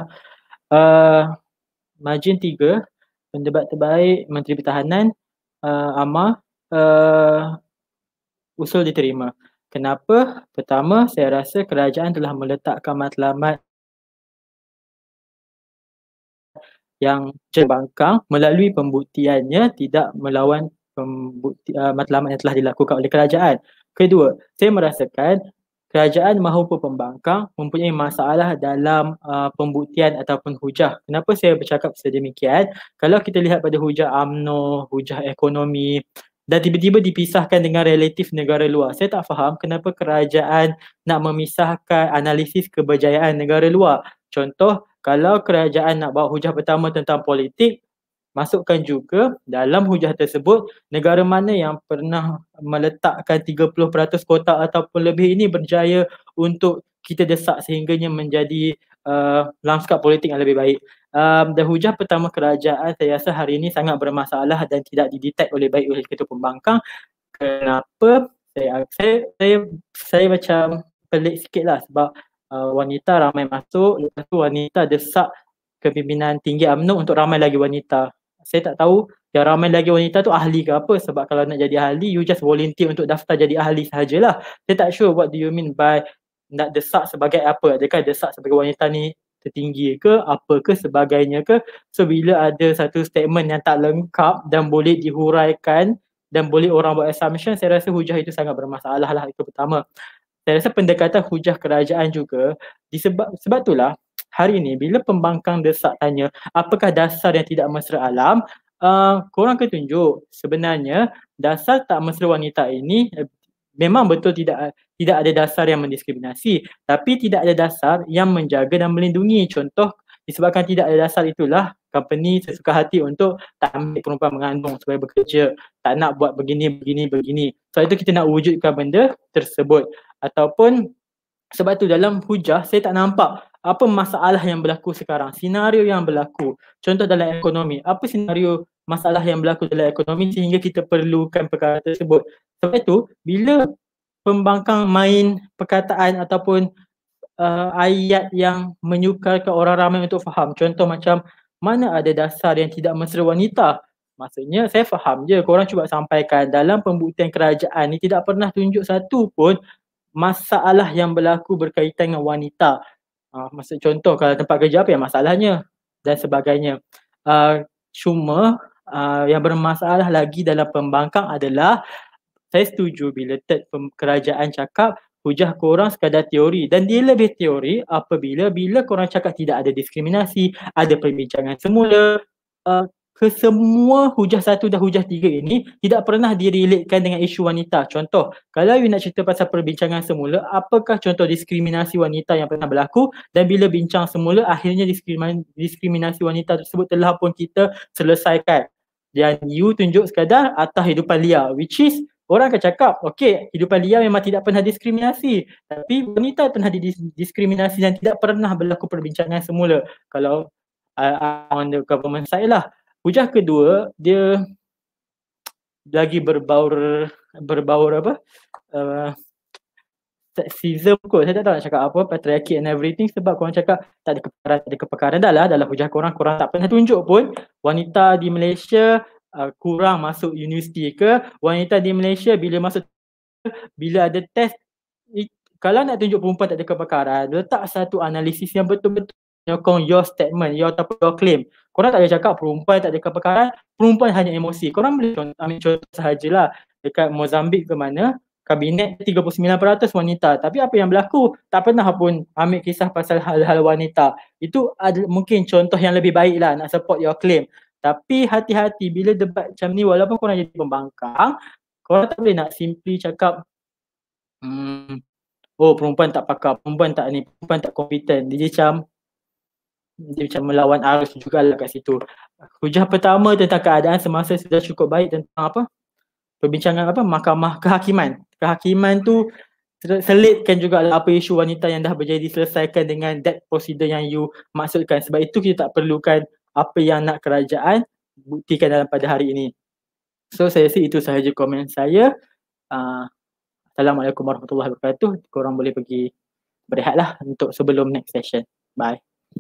Margin 3, pendebat terbaik Menteri Pertahanan Amar, usul diterima. Kenapa? Pertama, saya rasa kerajaan telah meletakkan matlamat yang terbangkang melalui pembuktiannya tidak melawan matlamat yang telah dilakukan oleh kerajaan. Kedua, saya merasakan kerajaan maupun pembangkang mempunyai masalah dalam pembuktian ataupun hujah. Kenapa saya bercakap sedemikian? Kalau kita lihat pada hujah UMNO, hujah ekonomi, dan tiba-tiba dipisahkan dengan relatif negara luar. Saya tak faham kenapa kerajaan nak memisahkan analisis keberjayaan negara luar. Contoh, kalau kerajaan nak bawa hujah pertama tentang politik, masukkan juga dalam hujah tersebut negara mana yang pernah meletakkan 30% kota ataupun lebih ini berjaya untuk kita desak sehingganya menjadi lanskap politik yang lebih baik. Dan hujah pertama kerajaan saya rasa hari ini sangat bermasalah dan tidak didetect oleh baik oleh ketua pembangkang. Kenapa? Saya macam pelik sikit lah sebab wanita ramai masuk, lepas tu wanita desak kepimpinan tinggi UMNO untuk ramai lagi wanita. Saya tak tahu yang ramai lagi wanita tu ahli ke apa, sebab kalau nak jadi ahli you just volunteer untuk daftar jadi ahli sahajalah. Saya tak sure what do you mean by nak desak sebagai apa. Adakah desak sebagai wanita ni tertinggi ke, apa ke, sebagainya ke. So bila ada satu statement yang tak lengkap dan boleh dihuraikan dan boleh orang buat assumption, saya rasa hujah itu sangat bermasalah lah. Itu pertama. Saya rasa pendekatan hujah kerajaan juga sebab itulah hari ini bila pembangkang desak tanya apakah dasar yang tidak mesra alam, korang kena tunjuk sebenarnya dasar tak mesra wanita ini memang betul tidak ada dasar yang mendiskriminasi, tapi tidak ada dasar yang menjaga dan melindungi. Contoh, disebabkan tidak ada dasar itulah company sesuka hati untuk tak ambil perempuan mengandung supaya bekerja, tak nak buat begini. So itu kita nak wujudkan benda tersebut. Ataupun sebab tu dalam hujah saya tak nampak apa masalah yang berlaku sekarang, senario yang berlaku. Contoh dalam ekonomi, apa senario masalah yang berlaku dalam ekonomi sehingga kita perlukan perkara tersebut. Sebab itu bila pembangkang main perkataan ataupun ayat yang menyukarkan orang ramai untuk faham. Contoh macam mana ada dasar yang tidak mesra wanita. Maksudnya saya faham je, korang cuba sampaikan dalam pembuktian kerajaan ni tidak pernah tunjuk satu pun masalah yang berlaku berkaitan dengan wanita. Maksud contoh kalau tempat kerja apa yang masalahnya dan sebagainya. Cuma yang bermasalah lagi dalam pembangkang adalah saya setuju bila third kerajaan cakap hujah korang sekadar teori, dan dia lebih teori apabila korang cakap tidak ada diskriminasi, ada perbincangan semula. Kesemua hujah 1 dan hujah 3 ini tidak pernah direlatekan dengan isu wanita. Contoh, kalau you nak cerita pasal perbincangan semula, apakah contoh diskriminasi wanita yang pernah berlaku, dan bila bincang semula akhirnya diskriminasi wanita tersebut telah pun kita selesaikan. Dan you tunjuk sekadar atas hidupan liar, which is orang akan cakap, okey, hidupan liar memang tidak pernah diskriminasi, tapi wanita pernah diskriminasi dan tidak pernah berlaku perbincangan semula. Kalau on the government side lah. Hujah kedua, dia lagi berbaur apa? Sexism kot. Saya tak tahu nak cakap apa, patriarchy and everything, sebab korang cakap tak ada kepakaran dalam hujah korang tak pernah tunjuk pun wanita di Malaysia kurang masuk universiti ke, wanita di Malaysia bila ada test, kalau nak tunjuk perempuan tak ada kepakaran, letak satu analisis yang betul-betul menyokong your statement, your claim. Korang tak boleh cakap perempuan tak ada kepakaran, perempuan hanya emosi. Korang boleh ambil contoh sahajalah dekat Mozambik ke mana, kabinet 39% wanita, tapi apa yang berlaku? Tak pernah pun ambil kisah pasal hal-hal wanita. Itu mungkin contoh yang lebih baik lah nak support your claim. Tapi hati-hati bila debat macam ni, walaupun korang jadi pembangkang, korang tak boleh nak simply cakap perempuan tak pakar, perempuan tak ni, perempuan tak kompeten. Dia macam melawan arus jugalah kat situ. Hujah pertama tentang keadaan semasa sudah cukup baik tentang apa? Perbincangan apa? Mahkamah kehakiman. Kehakiman tu selitkan juga apa isu wanita yang dah berjadi diselesaikan dengan that procedure yang you maksudkan. Sebab itu kita tak perlukan apa yang nak kerajaan buktikan dalam pada hari ini. So saya rasa itu sahaja komen saya. Assalamualaikum warahmatullahi wabarakatuh. Korang boleh pergi berehatlah untuk sebelum next session. Bye.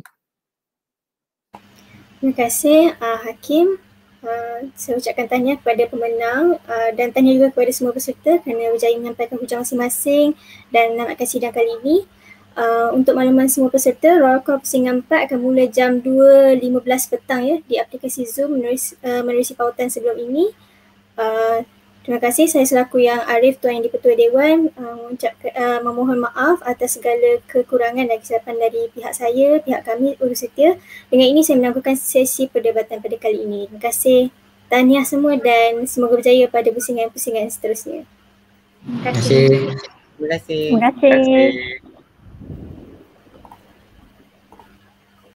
Terima kasih Hakim. Saya ucapkan tahniah kepada pemenang dan tahniah juga kepada semua peserta kerana berjaya menyampaikan hujah masing-masing dan menamatkan sidang kali ini. Untuk makluman semua peserta, roll call pusingan 4 akan mula jam 2.15 petang ya di aplikasi Zoom menerusi pautan sebelum ini. Terima kasih. Saya selaku Yang Arif, Tuan Yang di-Pertua Dewan, memohon maaf atas segala kekurangan dan kesilapan dari pihak saya, pihak kami, urus setia. Dengan ini saya menangguhkan sesi perdebatan pada kali ini. Terima kasih. Tahniah semua dan semoga berjaya pada pusingan-pusingan seterusnya. Terima kasih. Terima kasih.